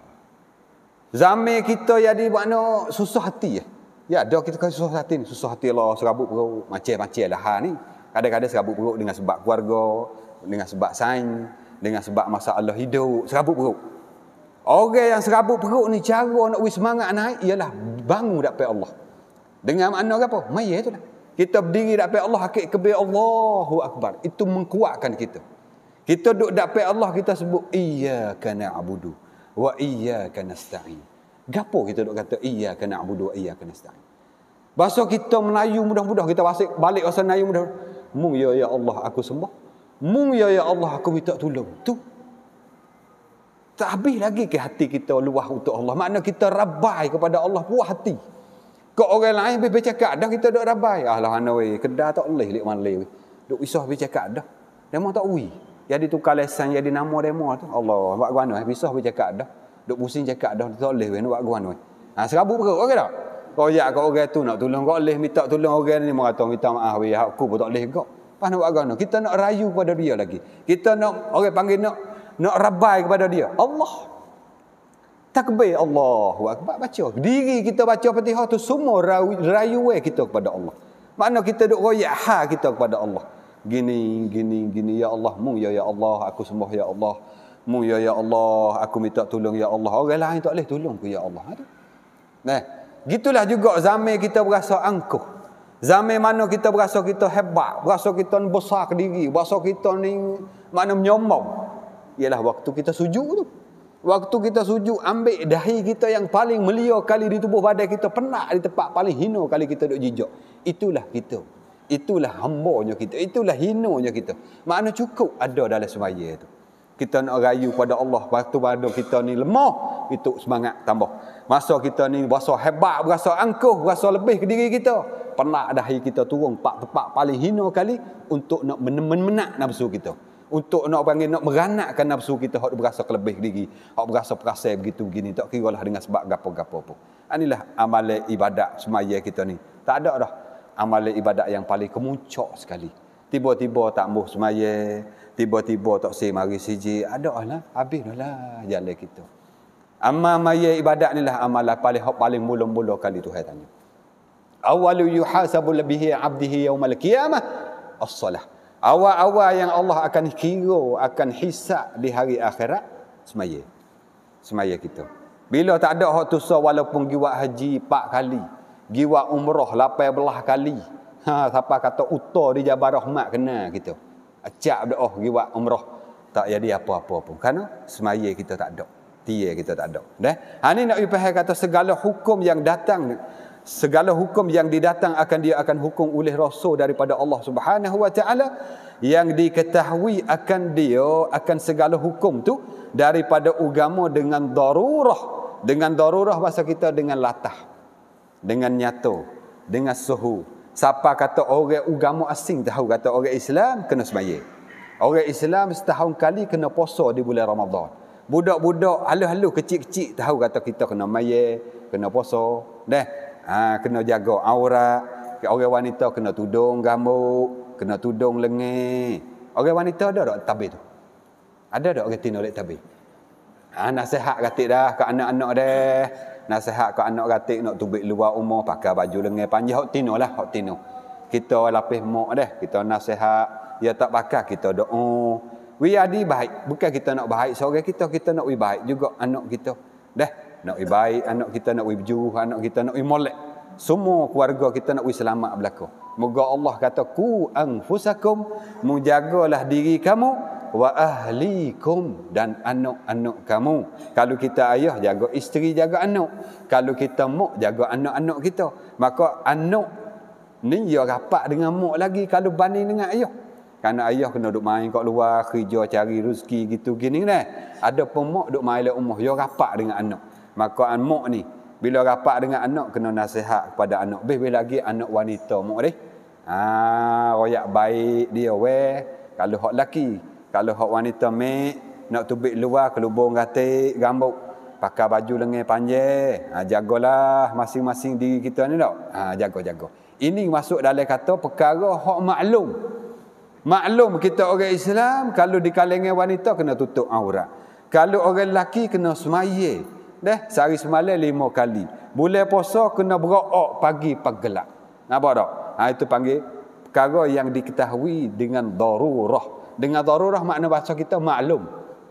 Speaker 1: Zaman kita jadi makna susah hati. Ya, ada kita kan susah hati ni. Susah hati lah, serabut perut. Macam-macam lah ni. Kadang-kadang serabut perut dengan sebab keluarga, dengan sebab sains, dengan sebab masalah hidup. Serabut perut. Orang yang serabut perut ni, cara nak semangat naik, ialah bangun dapat Allah. Dengan makna apa? Maya tu lah. Kita berdiri dapat Allah, hakik kebir Allahu Akbar. Itu mengkuatkan kita. Kita duduk dapat Allah, kita sebut iyyaka na'budu wa iyyaka nasta'in. Gapo kita duduk kata iyyaka na'budu wa iyyaka nasta'in? Bahasa kita Melayu mudah-mudah kita balik bahasa Melayu mudah. Mung ya Allah aku sembah. Mung ya Allah aku minta tolong. Tu. Tak habis lagi ke hati kita luah untuk Allah. Makna kita rabai kepada Allah puas hati. Kau orang lain bercakap dah kita duk rabai. Alah ana we, kedah tak leh lek man leh. Duk isah bercakap dah. Demo tak wi. Jadi tukar lesan jadi nama demo tu. Allah, buat guano pisah bercakap dah. Duk pusing cakap dah tak leh we nak buat guano. Serabut perut okey tak? Kau ya kau orang tu nak tolong kau leh minta tolong orang ni mengata minta maaf we aku pun tak leh kau. Pas nak buat guano. Kita nak rayu kepada dia lagi. Kita nak orang panggil nak rabai kepada dia. Allah. Takbir Allahu Akbar baca. Diri kita baca Fatihah tu semua rayu kita kepada Allah. Makna kita duk royak ha kita kepada Allah. Gini ya Allah, mung ya Allah, aku sembah ya Allah. Mung ya Allah, aku minta tolong ya Allah. Orang lain tak boleh tolong ku ya Allah. Gitulah juga zaman kita berasa angkuh. Zaman mana kita berasa kita hebat, berasa kita besar ke diri, berasa kita ni makna menyombong. Ialah waktu kita sujud tu. Waktu kita sujud, ambil dahi kita yang paling mulia kali di tubuh badan kita, penak di tempat paling hina kali kita duk jijak. Itulah kita. Itulah hambanya kita. Itulah hinanya kita. Makna cukup ada dalam semaya tu. Kita nak rayu pada Allah. Waktu pada kita ni lemah, itu semangat tambah. Masa kita ni berasa hebat, berasa angkuh, berasa lebih ke diri kita, penak dahi kita turun tempat paling hina kali untuk nak menak nafsu kita. Untuk nak panggil nak meranakkan nafsu kita hak berasa kelebih diri, hak berasa perasaan begitu begini, tak kiralah dengan sebab gapo-gapo pun. Inilah amalan ibadat semaya kita ni. Tak ada dah amalan ibadat yang paling kemuncak sekali. Tiba-tiba tak mbuh semaya, tiba-tiba tak mari siji, ada lah habis dah jalan kita. Amal maya ibadat ni lah amalan paling mula-mula kali Tuhan tanya. Awalu yuhasabu bihi 'abdihi yaumal qiyamah as-salah. Awal-awal yang Allah akan kira, akan hisab di hari akhirat, semaya. Semaya kita. Bila tak ada hak tu walaupun giwat haji 4 kali, giwat umrah 18 kali. Siapa kata uta di Jabal Rahmat kena kita. Acak doa giwat umrah tak jadi apa-apa pun. Kerana semaya kita tak ada. Tia kita tak ada. Ni nak faham kata segala hukum yang datang, segala hukum yang didatang dia akan hukum oleh Rasul daripada Allah Subhanahu wa taala, yang diketahui akan segala hukum tu daripada agama dengan darurah bahasa kita dengan latah, dengan nyata, dengan suhu. Siapa kata orang agama asing tahu kata orang Islam kena sembahyang. Orang Islam setahun kali kena puasa di bulan Ramadan. Budak-budak halu-halu kecil-kecil tahu kata kita kena mayat, kena puasa. Kena jaga aurat. Orang wanita kena tudung rambut, kena tudung lengan. Orang wanita ada tak tabir tu? Ada tak orang tina lek tabir? Nasihat katik dah ke anak-anak dah. nasihat ke anak ratik nak tubik luar umur pakai baju lengan panjang hok tino lah, hok tino. Kita lapis mok dah, kita nasihat, dia tak pakai kita doa. We adi baik, bukan kita nak baik seorang kita nak we baik juga anak kita. Dah, nak we baik, anak kita nak we berjuh, anak kita nak we molek. Semua keluarga kita nak we selamat belaka. Moga Allah kata ku anfusakum, menjagalah diri kamu wa ahlikum dan anak-anak kamu. Kalau kita ayah jaga isteri, jaga anak. Kalau kita mak jaga anak-anak kita. Maka anak ni dia rapat dengan mak lagi kalau banding dengan ayah. Kerana ayah kena duk main kat luar, kerja cari rezeki gitu gini dah. Ada pun mak duk main dalam rumah, dia rapat dengan anak. Maka mak ni bila rapat dengan anak kena nasihat kepada anak. Lebih lagi anak wanita mak ni. Royak baik dia weh. Kalau hak laki, kalau hak wanita mek nak tubik luar kelubung gatik gambut, pakai baju lengan panjang. Jagalah masing-masing diri kita ni tak. Jaga-jaga. Ini masuk dalam kata perkara hak maklum. Maklum kita orang Islam, kalau di kalangan wanita kena tutup aurat. Kalau orang lelaki kena semaya. Dah, sehari semalam 5 kali. Bulan puasa kena berok pagi pagelak. Nampak tak? Itu panggil perkara yang diketahui dengan darurah. Dengan darurah makna bahasa kita maklum.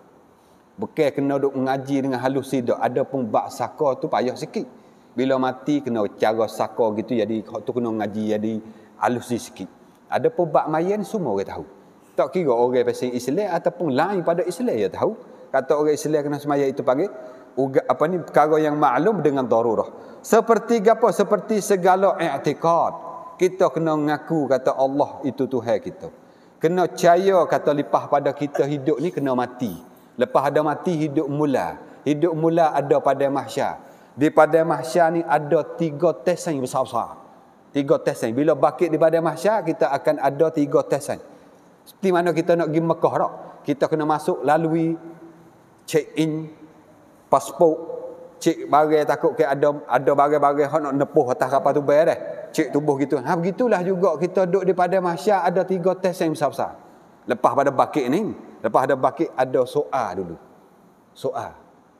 Speaker 1: Bukan kena duk mengaji dengan halus sidak. Ada pun bab saka tu payah sikit. Bila mati kena cara saka gitu, jadi tu kena ngaji jadi halus sikit. Ada pun bab mayan semua orang tahu. Tak kira orang pasal Islam ataupun lain pada Islam dia tahu. Kata orang Islam kena semaya itu panggil perkara yang maklum dengan darurah. Seperti apa? Seperti segala i'tikad. Kita kena mengaku kata Allah itu Tuhan kita. Kena percaya kata lepas pada kita hidup ni kena mati. Lepas ada mati hidup mula. Hidup mula ada pada mahsyar. Di pada mahsyar ni ada 3 tesan besar-besar. 3 tesan. Bila bakit di pada mahsyar kita akan ada 3 tesan. Seperti mana kita nak pergi Mekah tak? Kita kena masuk lalui check in pasport, cek barang, takut ke ada barang-barang hak nak nepuh atas kapal tu bayar dah. Cek tubuh gitu. Begitulah juga kita duduk di pada mahsyar ada 3 tesan besar-besar. Lepas pada bakit ni, lepas ada bakit ada soal dulu. Soal.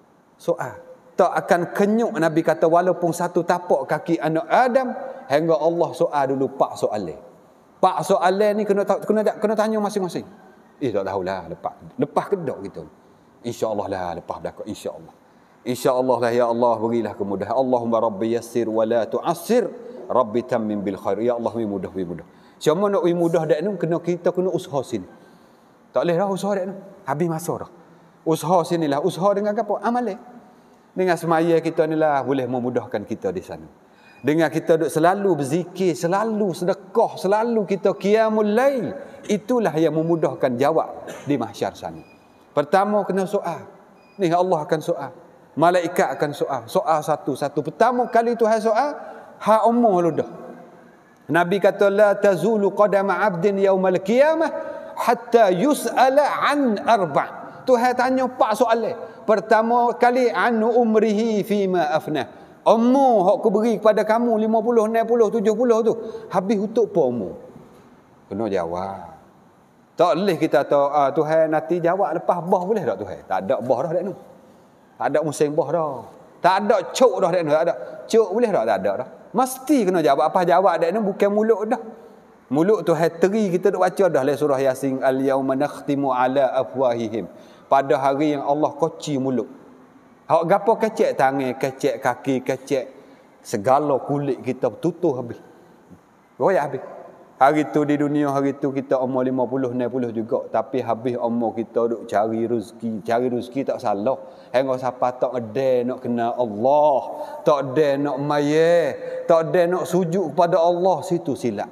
Speaker 1: Tak akan kenyuk Nabi kata walaupun satu tapak kaki anak Adam, hingga Allah soal dulu 4 soalan. 4 soalan ni kena tanya masing-masing. Tak tahulah lepas kedok gitu. Insya-Allah lah lepas belaka insya-Allah. Insya-Allah lah ya Allah berilah kemudahan. Allahumma rabbi yassir wa la tu'assir. Rabbi tammim bil khair. Ya Allah mudah. Cuma nak mudah dak ni kita kena usaha sini. Tak boleh dah usaha dak ni. Habis masa dah. Usaha sinilah, usaha dengan apa? Amalan. Dengan semaya kita ni lah boleh memudahkan kita di sana. Dengan kita duk selalu berzikir, selalu sedekah, selalu kita qiyamul lail, itulah yang memudahkan jawab di mahsyar sana. Pertama kena soal. Ni Allah akan soal. Malaikat akan soal. Soal satu-satu. Pertama kali Tuhan soal, hak umur lu dah. Nabi kata la tazulu qadama 'abdin yaumal qiyamah hatta yus'ala an arba'. Tuhan tanya 4 soalan. Pertama kali an umrihi fima afnah. Umur hak aku beri kepada kamu 50, 60, 70 tu, habis untuk apa umur? Kena jawab. Tak boleh kita tahu Tuhan nanti jawab lepas bah boleh tak Tuhan? Tak ada bah dah dak nu. Tak ada musim bah dah. Tak ada cuk dah dak nu, tak ada. Cuk boleh tak? Tak ada dah. Mesti kena jawab. Apa jawab dak nu bukan mulut dah. Mulut Tuhan teri kita duk baca dah dalam surah Yasin, al yauma nakhtimu ala afwahihim. Pada hari yang Allah koci mulut. Hak gapo kecek tangan, kecek kaki, kecek segala kulit kita tutup habis. Royak habis. Hari tu di dunia, hari tu kita umur 50, 60 juga. Tapi habis umur kita duk cari rezeki. Cari rezeki tak salah. Hingga siapa tak ada nak kenal Allah. Tak ada nak maya. Tak ada nak sujud kepada Allah. Situ silap.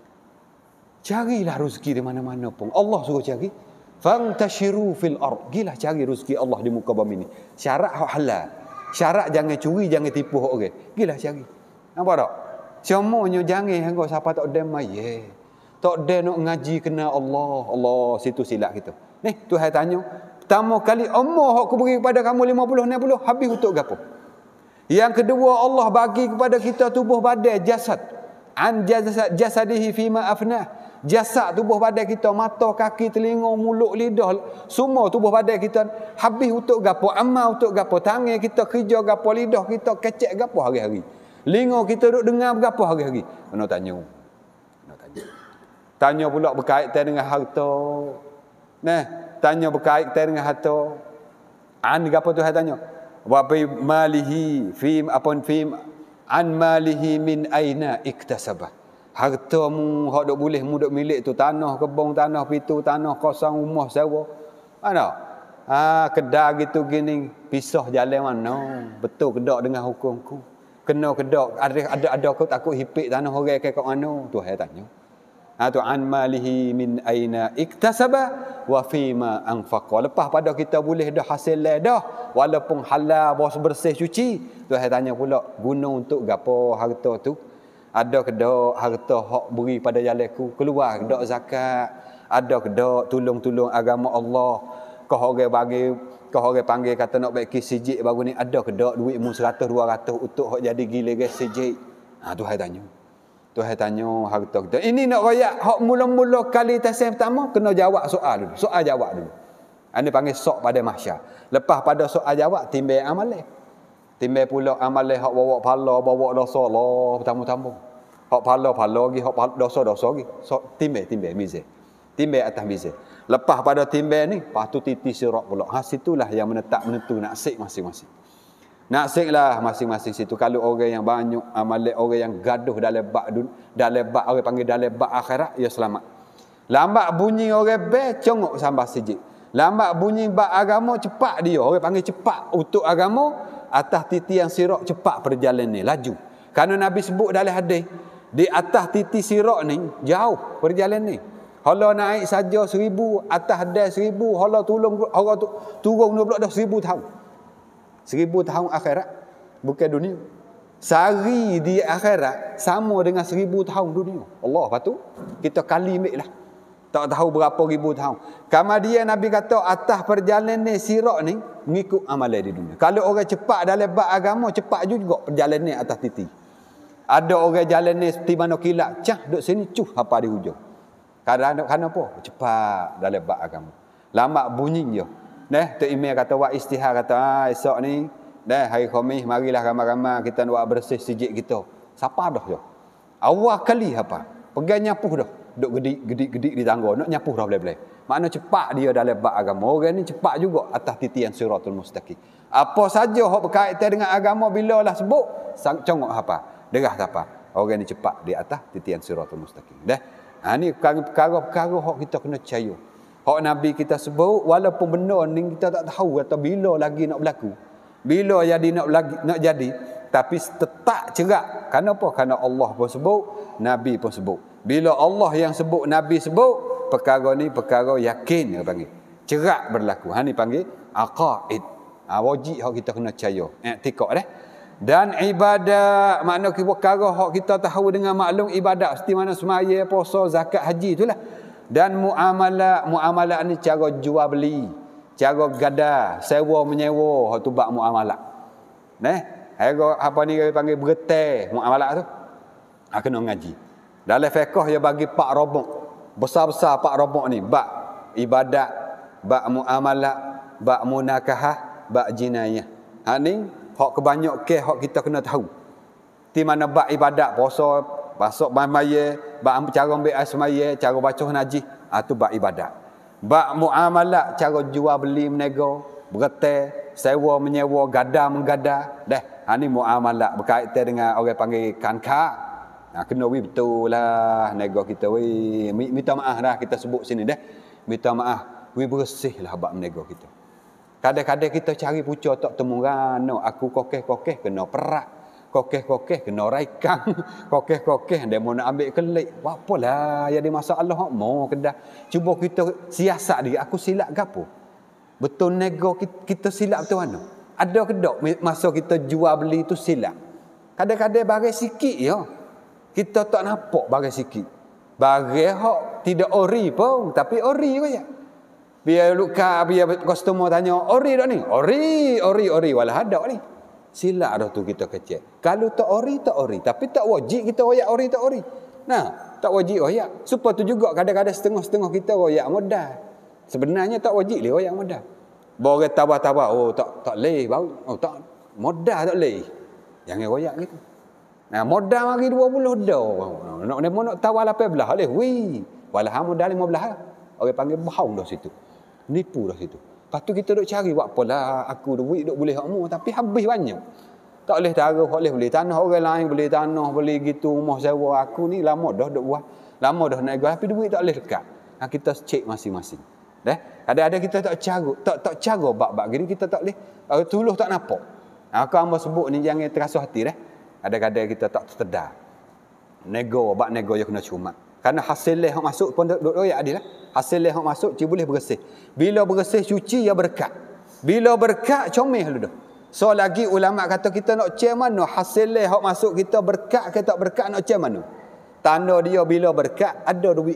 Speaker 1: Carilah rezeki di mana-mana pun. Allah suruh cari. Fantashiru fil ard. Gilah cari rezeki Allah di muka bumi ni. Syarat hak halal. Syarat jangan curi, jangan tipu hak orang. Gilah cari. Nampak tak? Semuanya jangan hangga siapa tak ada maya. Tak ada nak ngaji kena Allah. Situ silap kita. Ni Tuhan tanya, pertama kali umur hak aku beri kepada kamu 50, 60 habis untuk gapo? Yang kedua Allah bagi kepada kita tubuh badan jasad. An jasadihi fima afnah. Jasad tubuh badan kita, mata, kaki, telinga, mulut, lidah, semua tubuh badan kita habis untuk gapo? Amal untuk gapo? Tangan kita kerja gapo? Lidah kita kecek gapo hari-hari? Telinga kita duk dengar gapo hari-hari? Kena tanya. Tanya pula berkaitan dengan harta. Nah, tanya berkaitan dengan harta. Gapo Tuhan tanya? Wa bi malihi fi an malihi min aina iktasabah. Hartamu hak dok boleh mu dok milik tu, tanah kebun, tanah pitu, tanah kosong, rumah sewa. Mana? Kedai gitu gini, pisah jalan mana? Betul kedak dengan hukumku. Kena kedak ada aku takut hipik tanah orang ke kat mana? Tuhan tanya. Tu an malihi min aina iktasaba wa fima anfaqa. Lepas pada kita boleh dah hasil dah, walaupun halal bersih cuci, Tuhan tanya pula guna untuk gapo harta tu? Ada kedak harta hak beri pada jalanku, keluar kedak zakat, ada kedak tolong agama Allah, kau orang bagi, kau orang panggil kata nak baiki sijik baru ni, ada kedak duit mu 100 200 untuk hak jadi gila gas sijik. Tuhan tanya. Tuhan tanya harta kita. Ini nak royak hak mula-mula kali tasam pertama kena jawab soal dulu. Soal jawab dulu. Ini panggil sok pada mahsyar. Lepas pada soal jawab timbang amalan. Timbang pula amalan hak bawa pahala, bawa dosa lah bertambung-tambung. Hak pahala lagi, hak dosa lagi. So timbang mizan. Timbang atas mizan. Lepas pada timbang ni, lepas tu titi sirat pula. Situlah yang menentu naksik masing-masing. Naksik masing-masing situ. Kalau orang yang banyak amalan, orang yang gaduh dalam bak orang panggil dalam bak akhirat, ya selamat. Lambat bunyi orang congok sampai sijik. Lambat bunyi bak agama, cepat dia. Orang panggil cepat untuk agama, atas titi yang sirat cepat perjalanan ni, laju. Kerana Nabi sebut dalam hadis, di atas titi sirat ni jauh perjalanan ni. Hala naik saja 1000, atas ada 1000, hala turun 12 dah 1000 tahun. 1000 tahun akhirat, bukan dunia. Sehari di akhirat sama dengan 1000 tahun dunia. Allah, lepas tu kita kali ambil lah. Tak tahu berapa ribu tahun. Kemudian Nabi kata atas perjalanan sirat ni mengikut amalan di dunia. Kalau orang cepat dalam bab agama, cepat juga perjalanan atas titi. Ada orang jalan ni seperti mana kilat, duduk sini apa di hujung. Kerana apa? Cepat dalam bab agama. Lambat bunyi je. Tok Imam kata buat istihar, kata esok ni hari Khamis marilah ramai-ramai kita nak buat bersih sijik kita. Siapa dah je? Awal kali apa? Pegang nyapuh dah. Duk gedik di tangga, nak nyapuh dah boleh-boleh. Makna cepat dia dalam bab agama. Orang ni cepat juga atas titian siratul mustaqim. Apa saja hak berkaitan dengan agama bila lah sebut, congok apa? Derah apa? Orang ni cepat di atas titian siratul mustaqim. Ni perkara-perkara hak kita kena percaya. Hak Nabi kita sebut, walaupun benda ni kita tak tahu atau bila lagi nak berlaku. Bila jadi nak jadi, tapi tetap cerak. Kenapa? Kerana Allah pun sebut, Nabi pun sebut. Bila Allah yang sebut, Nabi sebut, perkara ni perkara yakin dia panggil. Cerak berlaku. Ni panggil aqaid. Wajib hak kita kena percaya. I'tiqad dah. Dan ibadat, makna perkara hak kita tahu dengan maklum ibadat seperti mana semaya, puasa, zakat, haji itulah. Dan muamalah ni cara jual beli, cara gadah, sewa menyewa, hak tu bab muamalah. Apa ni panggil bergeteh muamalah tu. Kena ngaji. Dalam fiqh dia bagi 4 robok. Besar-besar 4 robok ni, bab ibadat, bab muamalah, bab munakahah, bab jinayah. Ni hak kebanyak hak kita kena tahu. Di mana bab ibadat, puasa, masuk maya, bab cara ambil asmaya, cara baca najis, tu bab ibadat. Bab muamalah, cara jual beli menego, bergeteh, sewa menyewa, gadah menggadah. Ni muamalah berkaitan dengan orang panggil kanka. Kena betul lah nego kita minta maaf dah kita sebut sini minta maaf bersih lah bab nego kita. Kadang-kadang kita cari pucuk tak temu rano, aku kokeh kena perak, kokeh kena raikang, kokeh dia mau nak ambil kelik, apalah jadi masalah mau kedah. Cuba kita siasat dia, aku silap gapo? Betul nego kita silap betul mana? Ada kedak masa kita jual beli tu silap. Kadang-kadang bagi sikit ya. Kita tak nampak barang sikit. Barang hak tidak ori pun, tapi ori je. Biar customer tanya, ori tak ni? Ori. Walah ada ni. Silap dah tu kita kecek. Kalau tak ori, tapi tak wajib kita royak ori tak ori. Tak wajib royak. Supaya tu juga kadang-kadang setengah-setengah kita royak modal. Sebenarnya tak wajib le royak modal. Boleh tabah-tabah, oh tak leh bau. Oh tak modal tak leh. Jangan royak gitu. Nah, modal mari 20 dah. Nak tawar 18 leh. Wih. Walah modal 15. Orang panggil bohong dah situ. Nipu dah situ. Lepas tu kita duk cari buat apalah aku duit duk boleh hak tapi habis banyak. Tak boleh taruh, boleh beli tanah orang lain, beli tanah, beli gitu rumah sewa aku ni lama dah duk buat. Lama dah naik tapi duit tak boleh dekat. Kita cek masing-masing. Ada kita tak cara bab-bab gini kita tak boleh tuluh tak nampak. Aku hamba sebut ni jangan terasa hati Kadang-kadang kita tak tersedar. Nego yang kena cuma. Karena hasil leh hak masuk pun duk royak adil Hasil leh hak masuk boleh bersih. Bila bersih cuci ya berkat. Bila berkat comel dulu dah. So lagi ulama kata kita nak cek mana hasil leh hak masuk kita berkat ke tak berkat nak cek mana. Tanda dia bila berkat ada duit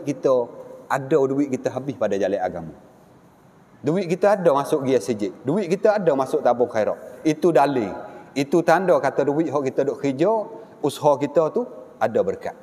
Speaker 1: kita habis pada jalan agama. Duit kita ada masuk GSJ. Duit kita ada masuk tabung khairat. Itu dalil. Itu tanda kata duit hak kita duk kerja, usaha kita tu ada berkat.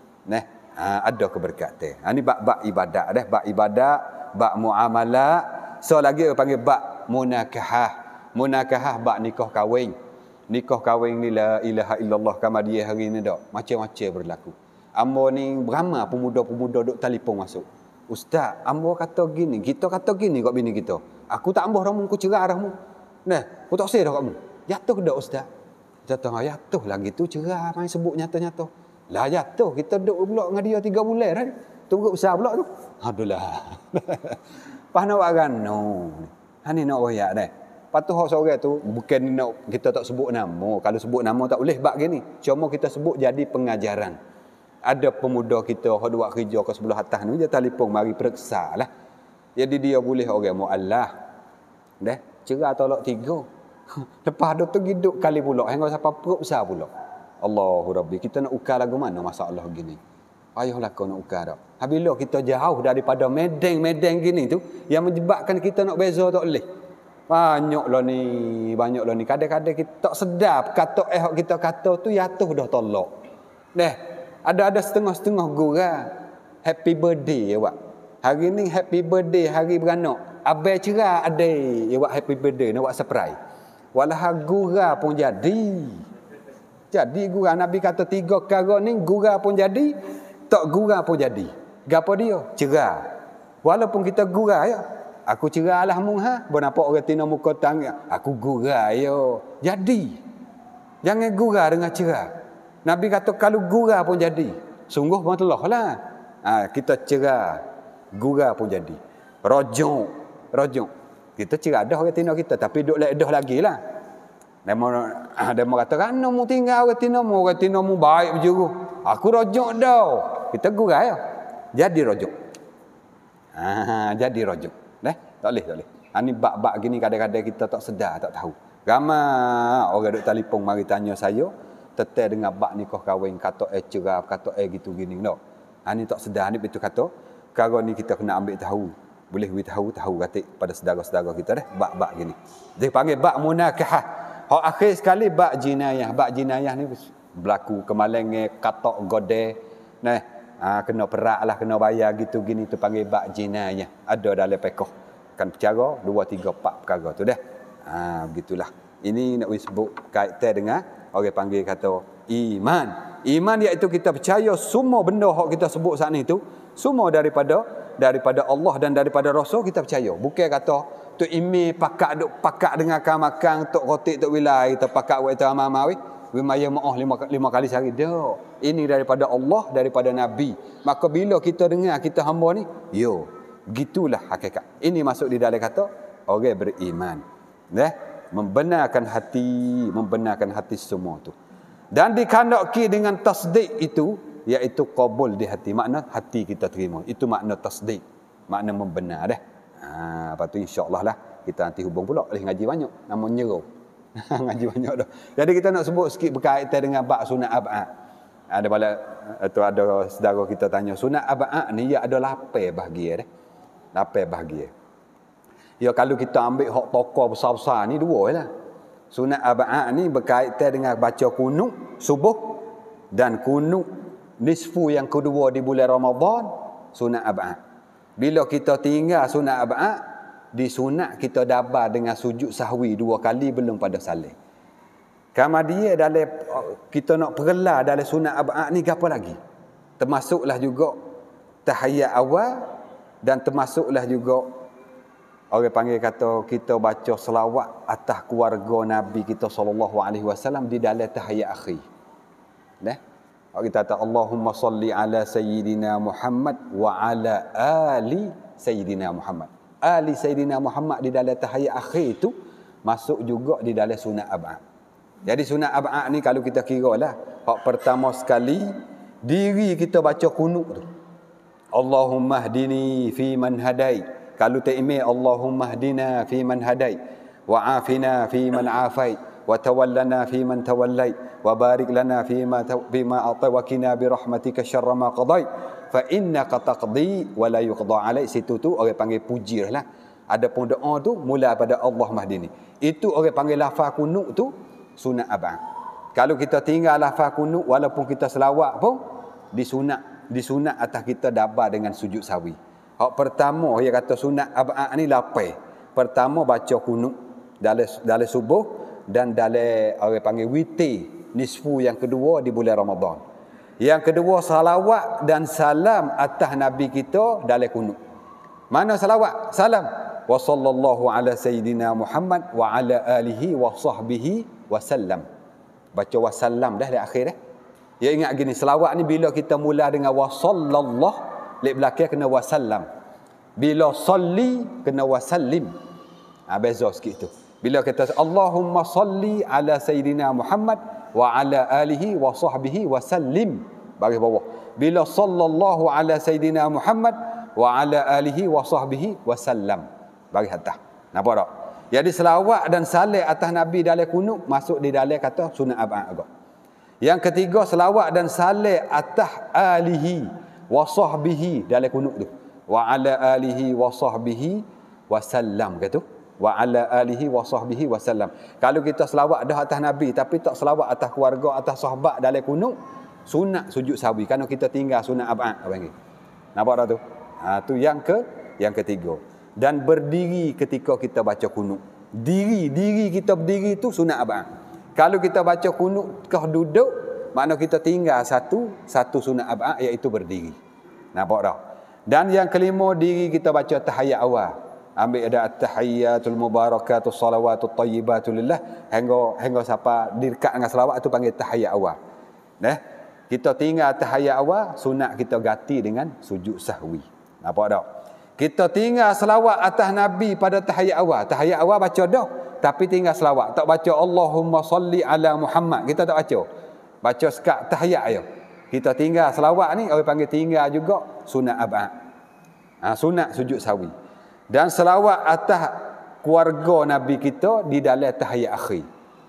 Speaker 1: Ada keberkatan. Ini bab ibadat bab ibadat, bab muamalah. So lagi panggil bab munakahah. Munakahah bab nikah kahwin. Nikah kahwin ni la ilaha illallah kama dia hari ni dak. Macam-macam berlaku. Ambo ni beramai pemuda-pemuda duk telefon masuk. Ustaz, ambo kata gini, kita kata gini kat bini kita. Aku tak amboh ramu, aku cerai ramu. Aku tak sedar kat kamu. Jatuh dak ustaz? Jatuh lagi tu cerai main sebut nyata-nyata. Lah jatuh kita duduk pula dengan dia 3 bulan kan. Turut besar pula tu. Alhamdulillah. Pas nak buat kan? No. Hani nak royak dah. Patuh hak seorang tu bukan nak kita tak sebut nama. Kalau sebut nama tak boleh bab gini. Cuma kita sebut jadi pengajaran. Ada pemuda kita hak buat kerja ke sebelah atas ni dia telefon mari periksa lah. Jadi dia boleh orang muallah. Cerai tolak 3. Lepas tu hidup kali pula hingga sampai perut besar pula. Allahu Rabbi, kita nak ukar lagu mana masalah gini? Ayahlah kau nak ukar dak. Bila kita jauh daripada medeng gini tu yang menyebabkan kita nak beza tak boleh. Banyaklah ni. Kadang-kadang kita tak sedar kata kita kata tu jatuh dah tolak. Ada setengah-setengah gurau. Happy birthday awak. Hari ni happy birthday hari beranak. Abai cerai ada awak happy birthday nak buat surprise. Walah gurau pun jadi. Jadi gurau Nabi kata 3 perkara ni gurau pun jadi, tak gurau pun jadi. Gapo dia? Cerai. Walaupun kita gurau ya. Aku cerai lah mu ha. Bo nampak orang tina muka tang, aku gurau ya. Jadi. Jangan gurau dengan cerai. Nabi kata kalau gurau pun jadi. Sungguh pun telah lah. Kita cerai. Gurau pun jadi. Rojok. Kita cerai dah orang tina kita tapi duk dah lagi lah. Demo kata kan mu tinggal orang tinamu baik berjuru. Aku rojok dah. Kita gurau ya. Jadi rojok. Jadi rojok. Tak boleh. Ini bab-bab gini kadang-kadang kita tak sedar, tak tahu. Ramai orang duk telefon mari tanya saya tetap dengan bab nikah kahwin kata cerai kata gitu gini no. Ini tak sedar ni betul kata. Kalau ni kita kena ambil tahu. Boleh tahu kata pada saudara-saudara kita bab-bab gini. Dia panggil bab munakahah. Hak akhir sekali bab jinayah. Bab jinayah ni berlaku kemalangan, katok godeh. Kena perak lah, kena bayar gitu gini tu panggil bab jinayah. Ada dalam fiqh. Kan perkara 2 3 4 perkara tu dah. Begitulah. Ini nak disebut kaitan dengan orang panggil kata iman. Iman iaitu kita percaya semua benda hak kita sebut saat ni tu semua daripada Allah dan daripada Rasul kita percaya. Bukan kata tu imi pakak dengan makan tok rotik tok wilai kita pakak buat amamawi wimaya maah 5 kali sehari dah. Ini daripada Allah, daripada Nabi. Maka bila kita dengar kita hamba ni, gitulah hakikat. Ini masuk di dalam kata orang beriman. Membenarkan hati semua tu. Dan dikandaki dengan tasdik itu iaitu qabul di hati. Makna hati kita terima. Itu makna tasdik. Makna membenar dah. Lepas tu insya-Allah lah kita nanti hubung pula oleh ngaji banyak nama nyerau. Ngaji banyak dah. Jadi kita nak sebut sikit berkaitan dengan bab sunat ab'ad. Ada saudara kita tanya sunat ab'ad ni ia ada 8 bahagian dah. 8 bahagian. Ya kalau kita ambil hak tokoh besar-besar ni 2 lah. Sunat ab'ad ni berkaitan dengan baca kunut subuh dan kunut nisfu yang kedua di bulan Ramadan, sunat ab'ad. Bila kita tinggal sunat ab'ad, disunat kita dabar dengan sujud sahwi 2 kali belum pada saling. Kemudian dalam kita nak perlah dalam sunat ab'ad ni apa lagi? Termasuklah juga tahiyat awal dan termasuklah juga orang panggil kata kita baca selawat atas keluarga Nabi kita sallallahu alaihi wasallam di dalam tahiyat akhir. Nah, kita kata Allahumma salli ala sayyidina Muhammad wa ala ali sayyidina Muhammad. Ali sayyidina Muhammad di dalam tahiyat akhir itu masuk juga di dalam sunat ab'ad. Jadi sunat ab'ad ni kalau kita kiralah, hak pertama sekali diri kita baca kunut tu. Allahumma hdini fi man hadai. Kalau tak email Allahumma hdina fi man hadai wa afina fi man afai wa tawallana fi man tawallai wa barik lana fi ma atai wa qina bi rahmatika syarra ma qadai fa innaka taqdi wa la yuqda alai. Situ tu orang panggil puji lah. Adapun doa tu mula pada Allah mahdini. Itu orang panggil lafaz kunut tu sunat ab'ad. Kalau kita tinggal lafaz kunut walaupun kita selawat pun disunat atas kita dabar dengan sujud sahwi. Hak pertama dia kata sunat ab'ad ni lapai. Pertama baca kunut dalam subuh dan dalam orang panggil witir nisfu yang kedua di bulan Ramadan. Yang kedua salawat dan salam atas Nabi kita dalam kunut. Mana salawat? Salam. Wa sallallahu ala sayyidina Muhammad wa ala alihi wa sahbihi wa sallam. Baca wa sallam dah di akhir dah. Ya ingat gini, selawat ni bila kita mula dengan wa sallallahu, lek belakang kena wa sallam. Bila salli kena wa sallim. Beza sikit tu. Bila kita Allahumma salli ala sayyidina Muhammad wa ala alihi wa sahbihi wa sallim, baris bawah. Bila sallallahu ala sayyidina Muhammad wa ala alihi wa sahbihi wa sallam, baris atas. Nampak tak? Jadi selawat dan salat atas Nabi dalam kunut masuk di dalam kata sunat ab'ad juga. Yang ketiga selawat dan salat atas alihi wa sahbihi dalam kunut tu. Wa ala alihi wa sahbihi wa sallam kata. Wa ala alihi wa sahbihi wa sallam. Kalau kita selawat dah atas Nabi tapi tak selawat atas keluarga, atas sahabat dalam kunut, sunat sujud sahwi. Kerana kita tinggal sunat ab'ad panggil. Nampak tak tu? Tu yang ketiga. Dan berdiri ketika kita baca kunut. Diri kita berdiri tu sunat ab'ad. Kalau kita baca kunut kah duduk, makna kita tinggal satu sunat ab'ad iaitu berdiri. Nampak tak? Dan yang kelima diri kita baca tahiyat awal. Ambil ada at-tahiyyatul mubarakatus salawatul tayyibatul lillah hingga siapa dekat dengan selawat tu panggil tahiyat awal. Kita tinggal tahiyat awal, sunat kita ganti dengan sujud sahwi. Nampak tak? Kita tinggal selawat atas Nabi pada tahiyat awal. Tahiyat awal baca dah, tapi tinggal selawat. Tak baca Allahumma salli ala Muhammad. Kita tak baca. Baca sekat tahiyat aja. Kita tinggal selawat ni, orang panggil tinggal juga sunat ab'ad. Sunat sujud sahwi. Dan selawat atas keluarga Nabi kita di dalam tahiyat akhir.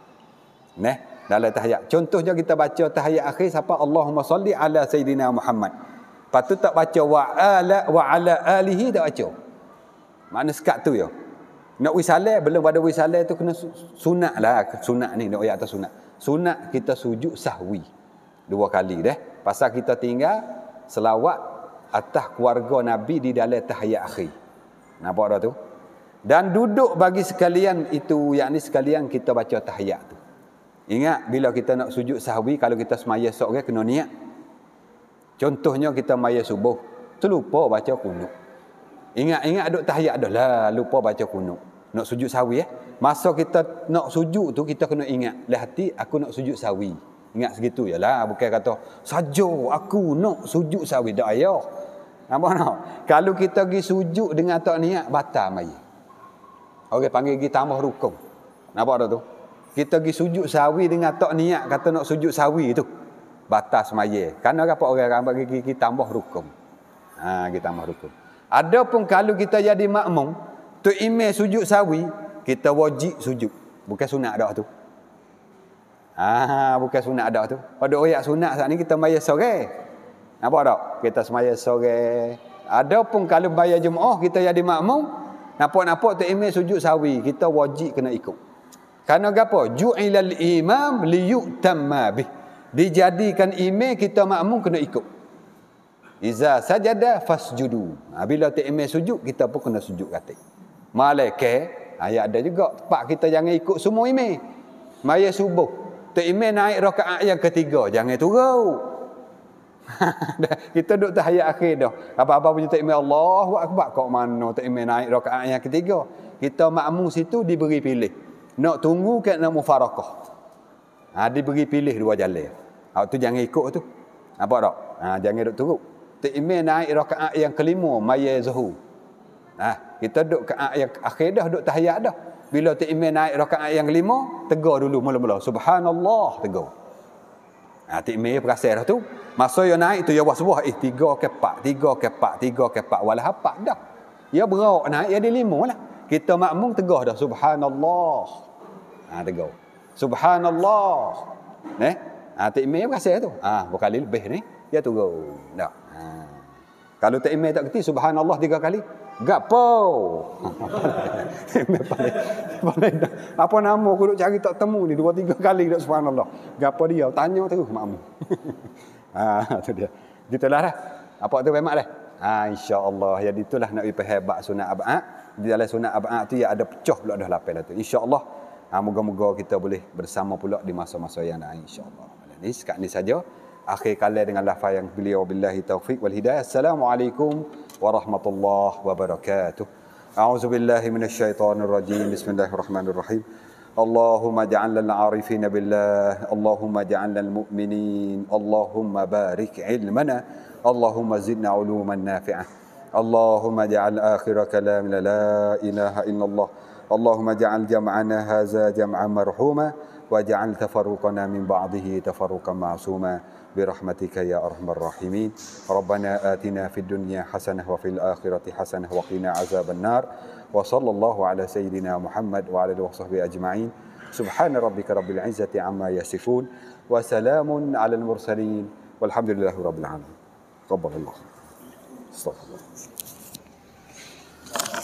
Speaker 1: Dalam tahiyat. Contohnya kita baca tahiyat akhir siapa Allahumma salli ala sayyidina Muhammad. Lepas tu tak baca wa ala alihi tak baca. Makna sekat tu ya. Nak wisalah belum pada wisalah tu kena sunat lah. Sunat ni nak ayat atas sunat. Sunat kita sujud sahwi 2 kali dah. Pasal kita tinggal selawat atas keluarga Nabi di dalam tahiyat akhir. Nampak tak tu? Dan duduk bagi sekalian itu, yakni sekalian kita baca tahiyat tu. Ingat bila kita nak sujud sahwi, kalau kita semaya seorang kena niat. Contohnya kita maya subuh, terlupa baca kunut. Ingat duk tahiyat dah lah, lupa baca kunut. Nak sujud sahwi Masa kita nak sujud tu kita kena ingat, dalam hati aku nak sujud sahwi. Ingat segitu jelah, bukan kata saja aku nak sujud sahwi dak ayah. Nampak tak? Kalau kita pergi sujud dengan tak niat batal maya. Orang panggil pergi tambah rukun. Nampak tak tu? Kita pergi sujud sahwi dengan tak niat kata nak sujud sahwi tu. Batas semaya. Kerana apa orang bagi tambah rukun. Kita tambah rukun. Adapun kalau kita jadi makmum, tu imam sujud sahwi, kita wajib sujud. Bukan sunat dak tu. Bukan sunat dak tu. Pada ayat sunat saat ni kita maya sore. Nampak tak? Kita semaya sore. Adapun kalau bayar Jumaat kita jadi makmum, nampak tu imam sujud sahwi, kita wajib kena ikut. Kerana apa? Ju'ilal imam liyutamma bih. Dijadikan imam, kita makmum kena ikut. Iza sajada fasjudu. Bila tak imam sujud, kita pun kena sujud kata. Malaikat, ayat ada juga. Tempat kita jangan ikut semua imam. Maya subuh. Tak imam naik rakaat yang ketiga, jangan turun. Kita duduk tahiyat akhir dah. Apa-apa punya tak imam Allahu Akbar. Kok mana tak imam naik rakaat yang ketiga? Kita makmum situ diberi pilih. Nak tunggu ke nak mufarakah? Diberi pilih dua jalan. Tu jangan ikut tu. Apa tak? Jangan duduk turun. Tak imam naik rakaat yang kelima, maya zuhur. Kita duduk rakaat yang akhir dah, duduk tahiyat dah. Bila tak imam naik rakaat yang kelima, tegur dulu mula-mula. Subhanallah, tegur. Tak imam perasan dah tu. Masa yang naik tu, ya buah-buah. 3 ke 4, 3 ke 4, 3 ke 4. Walah 4 dah. Ya berak naik, ya dia 5 lah. Kita makmum tegur dah. Subhanallah. Tegur. Subhanallah. Tak imam perasan tu. Berkali lebih ni, dia tegur. Tak. Kalau tak imam tak kerti, subhanallah 3 kali. Gapo? Apa nama aku duk cari tak temu ni 2-3 kali dak subhanallah. Gapo dia? Tanya terus makmum. Tu dia. Gitulah dah. Apa tu memang dah. Insya-Allah. Jadi itulah nak hebat sunat ab'ad. Di dalam sunat ab'ad tu ya ada pecah pula dah 8 dah tu. Insya-Allah. Moga-moga kita boleh bersama pula di masa-masa yang datang insya-Allah. Ini sekat ni saja. Akhir kali dengan lafaz yang beliau billahi taufik wal hidayah. Assalamualaikum warahmatullahi wabarakatuh. A'udzu billahi minasyaitonir rajim. Bismillahirrahmanirrahim. Allahumma ja'alna al-'arifina billah, Allahumma ja'alna al-mu'minin, Allahumma barik ilmana, Allahumma zidna 'uluman nafi'ah. Allahumma ja'al akhir kalamina la ilaha illallah. Allahumma ja'al jam'ana hadza jam'an marhuma waj'al tafarruqana min ba'dihi tafarruqan ma'suma برحمتك يا أرحم الراحمين. ربنا آتنا في الدنيا حسنة وفي الآخرة حسنة وقنا عذاب النار. وصلى الله على سيدنا محمد وعلى آله وصحبه أجمعين. سبحان ربك رب العزة عما يصفون وسلام على المرسلين والحمد لله رب العالمين. تقبل الله. استغفر الله.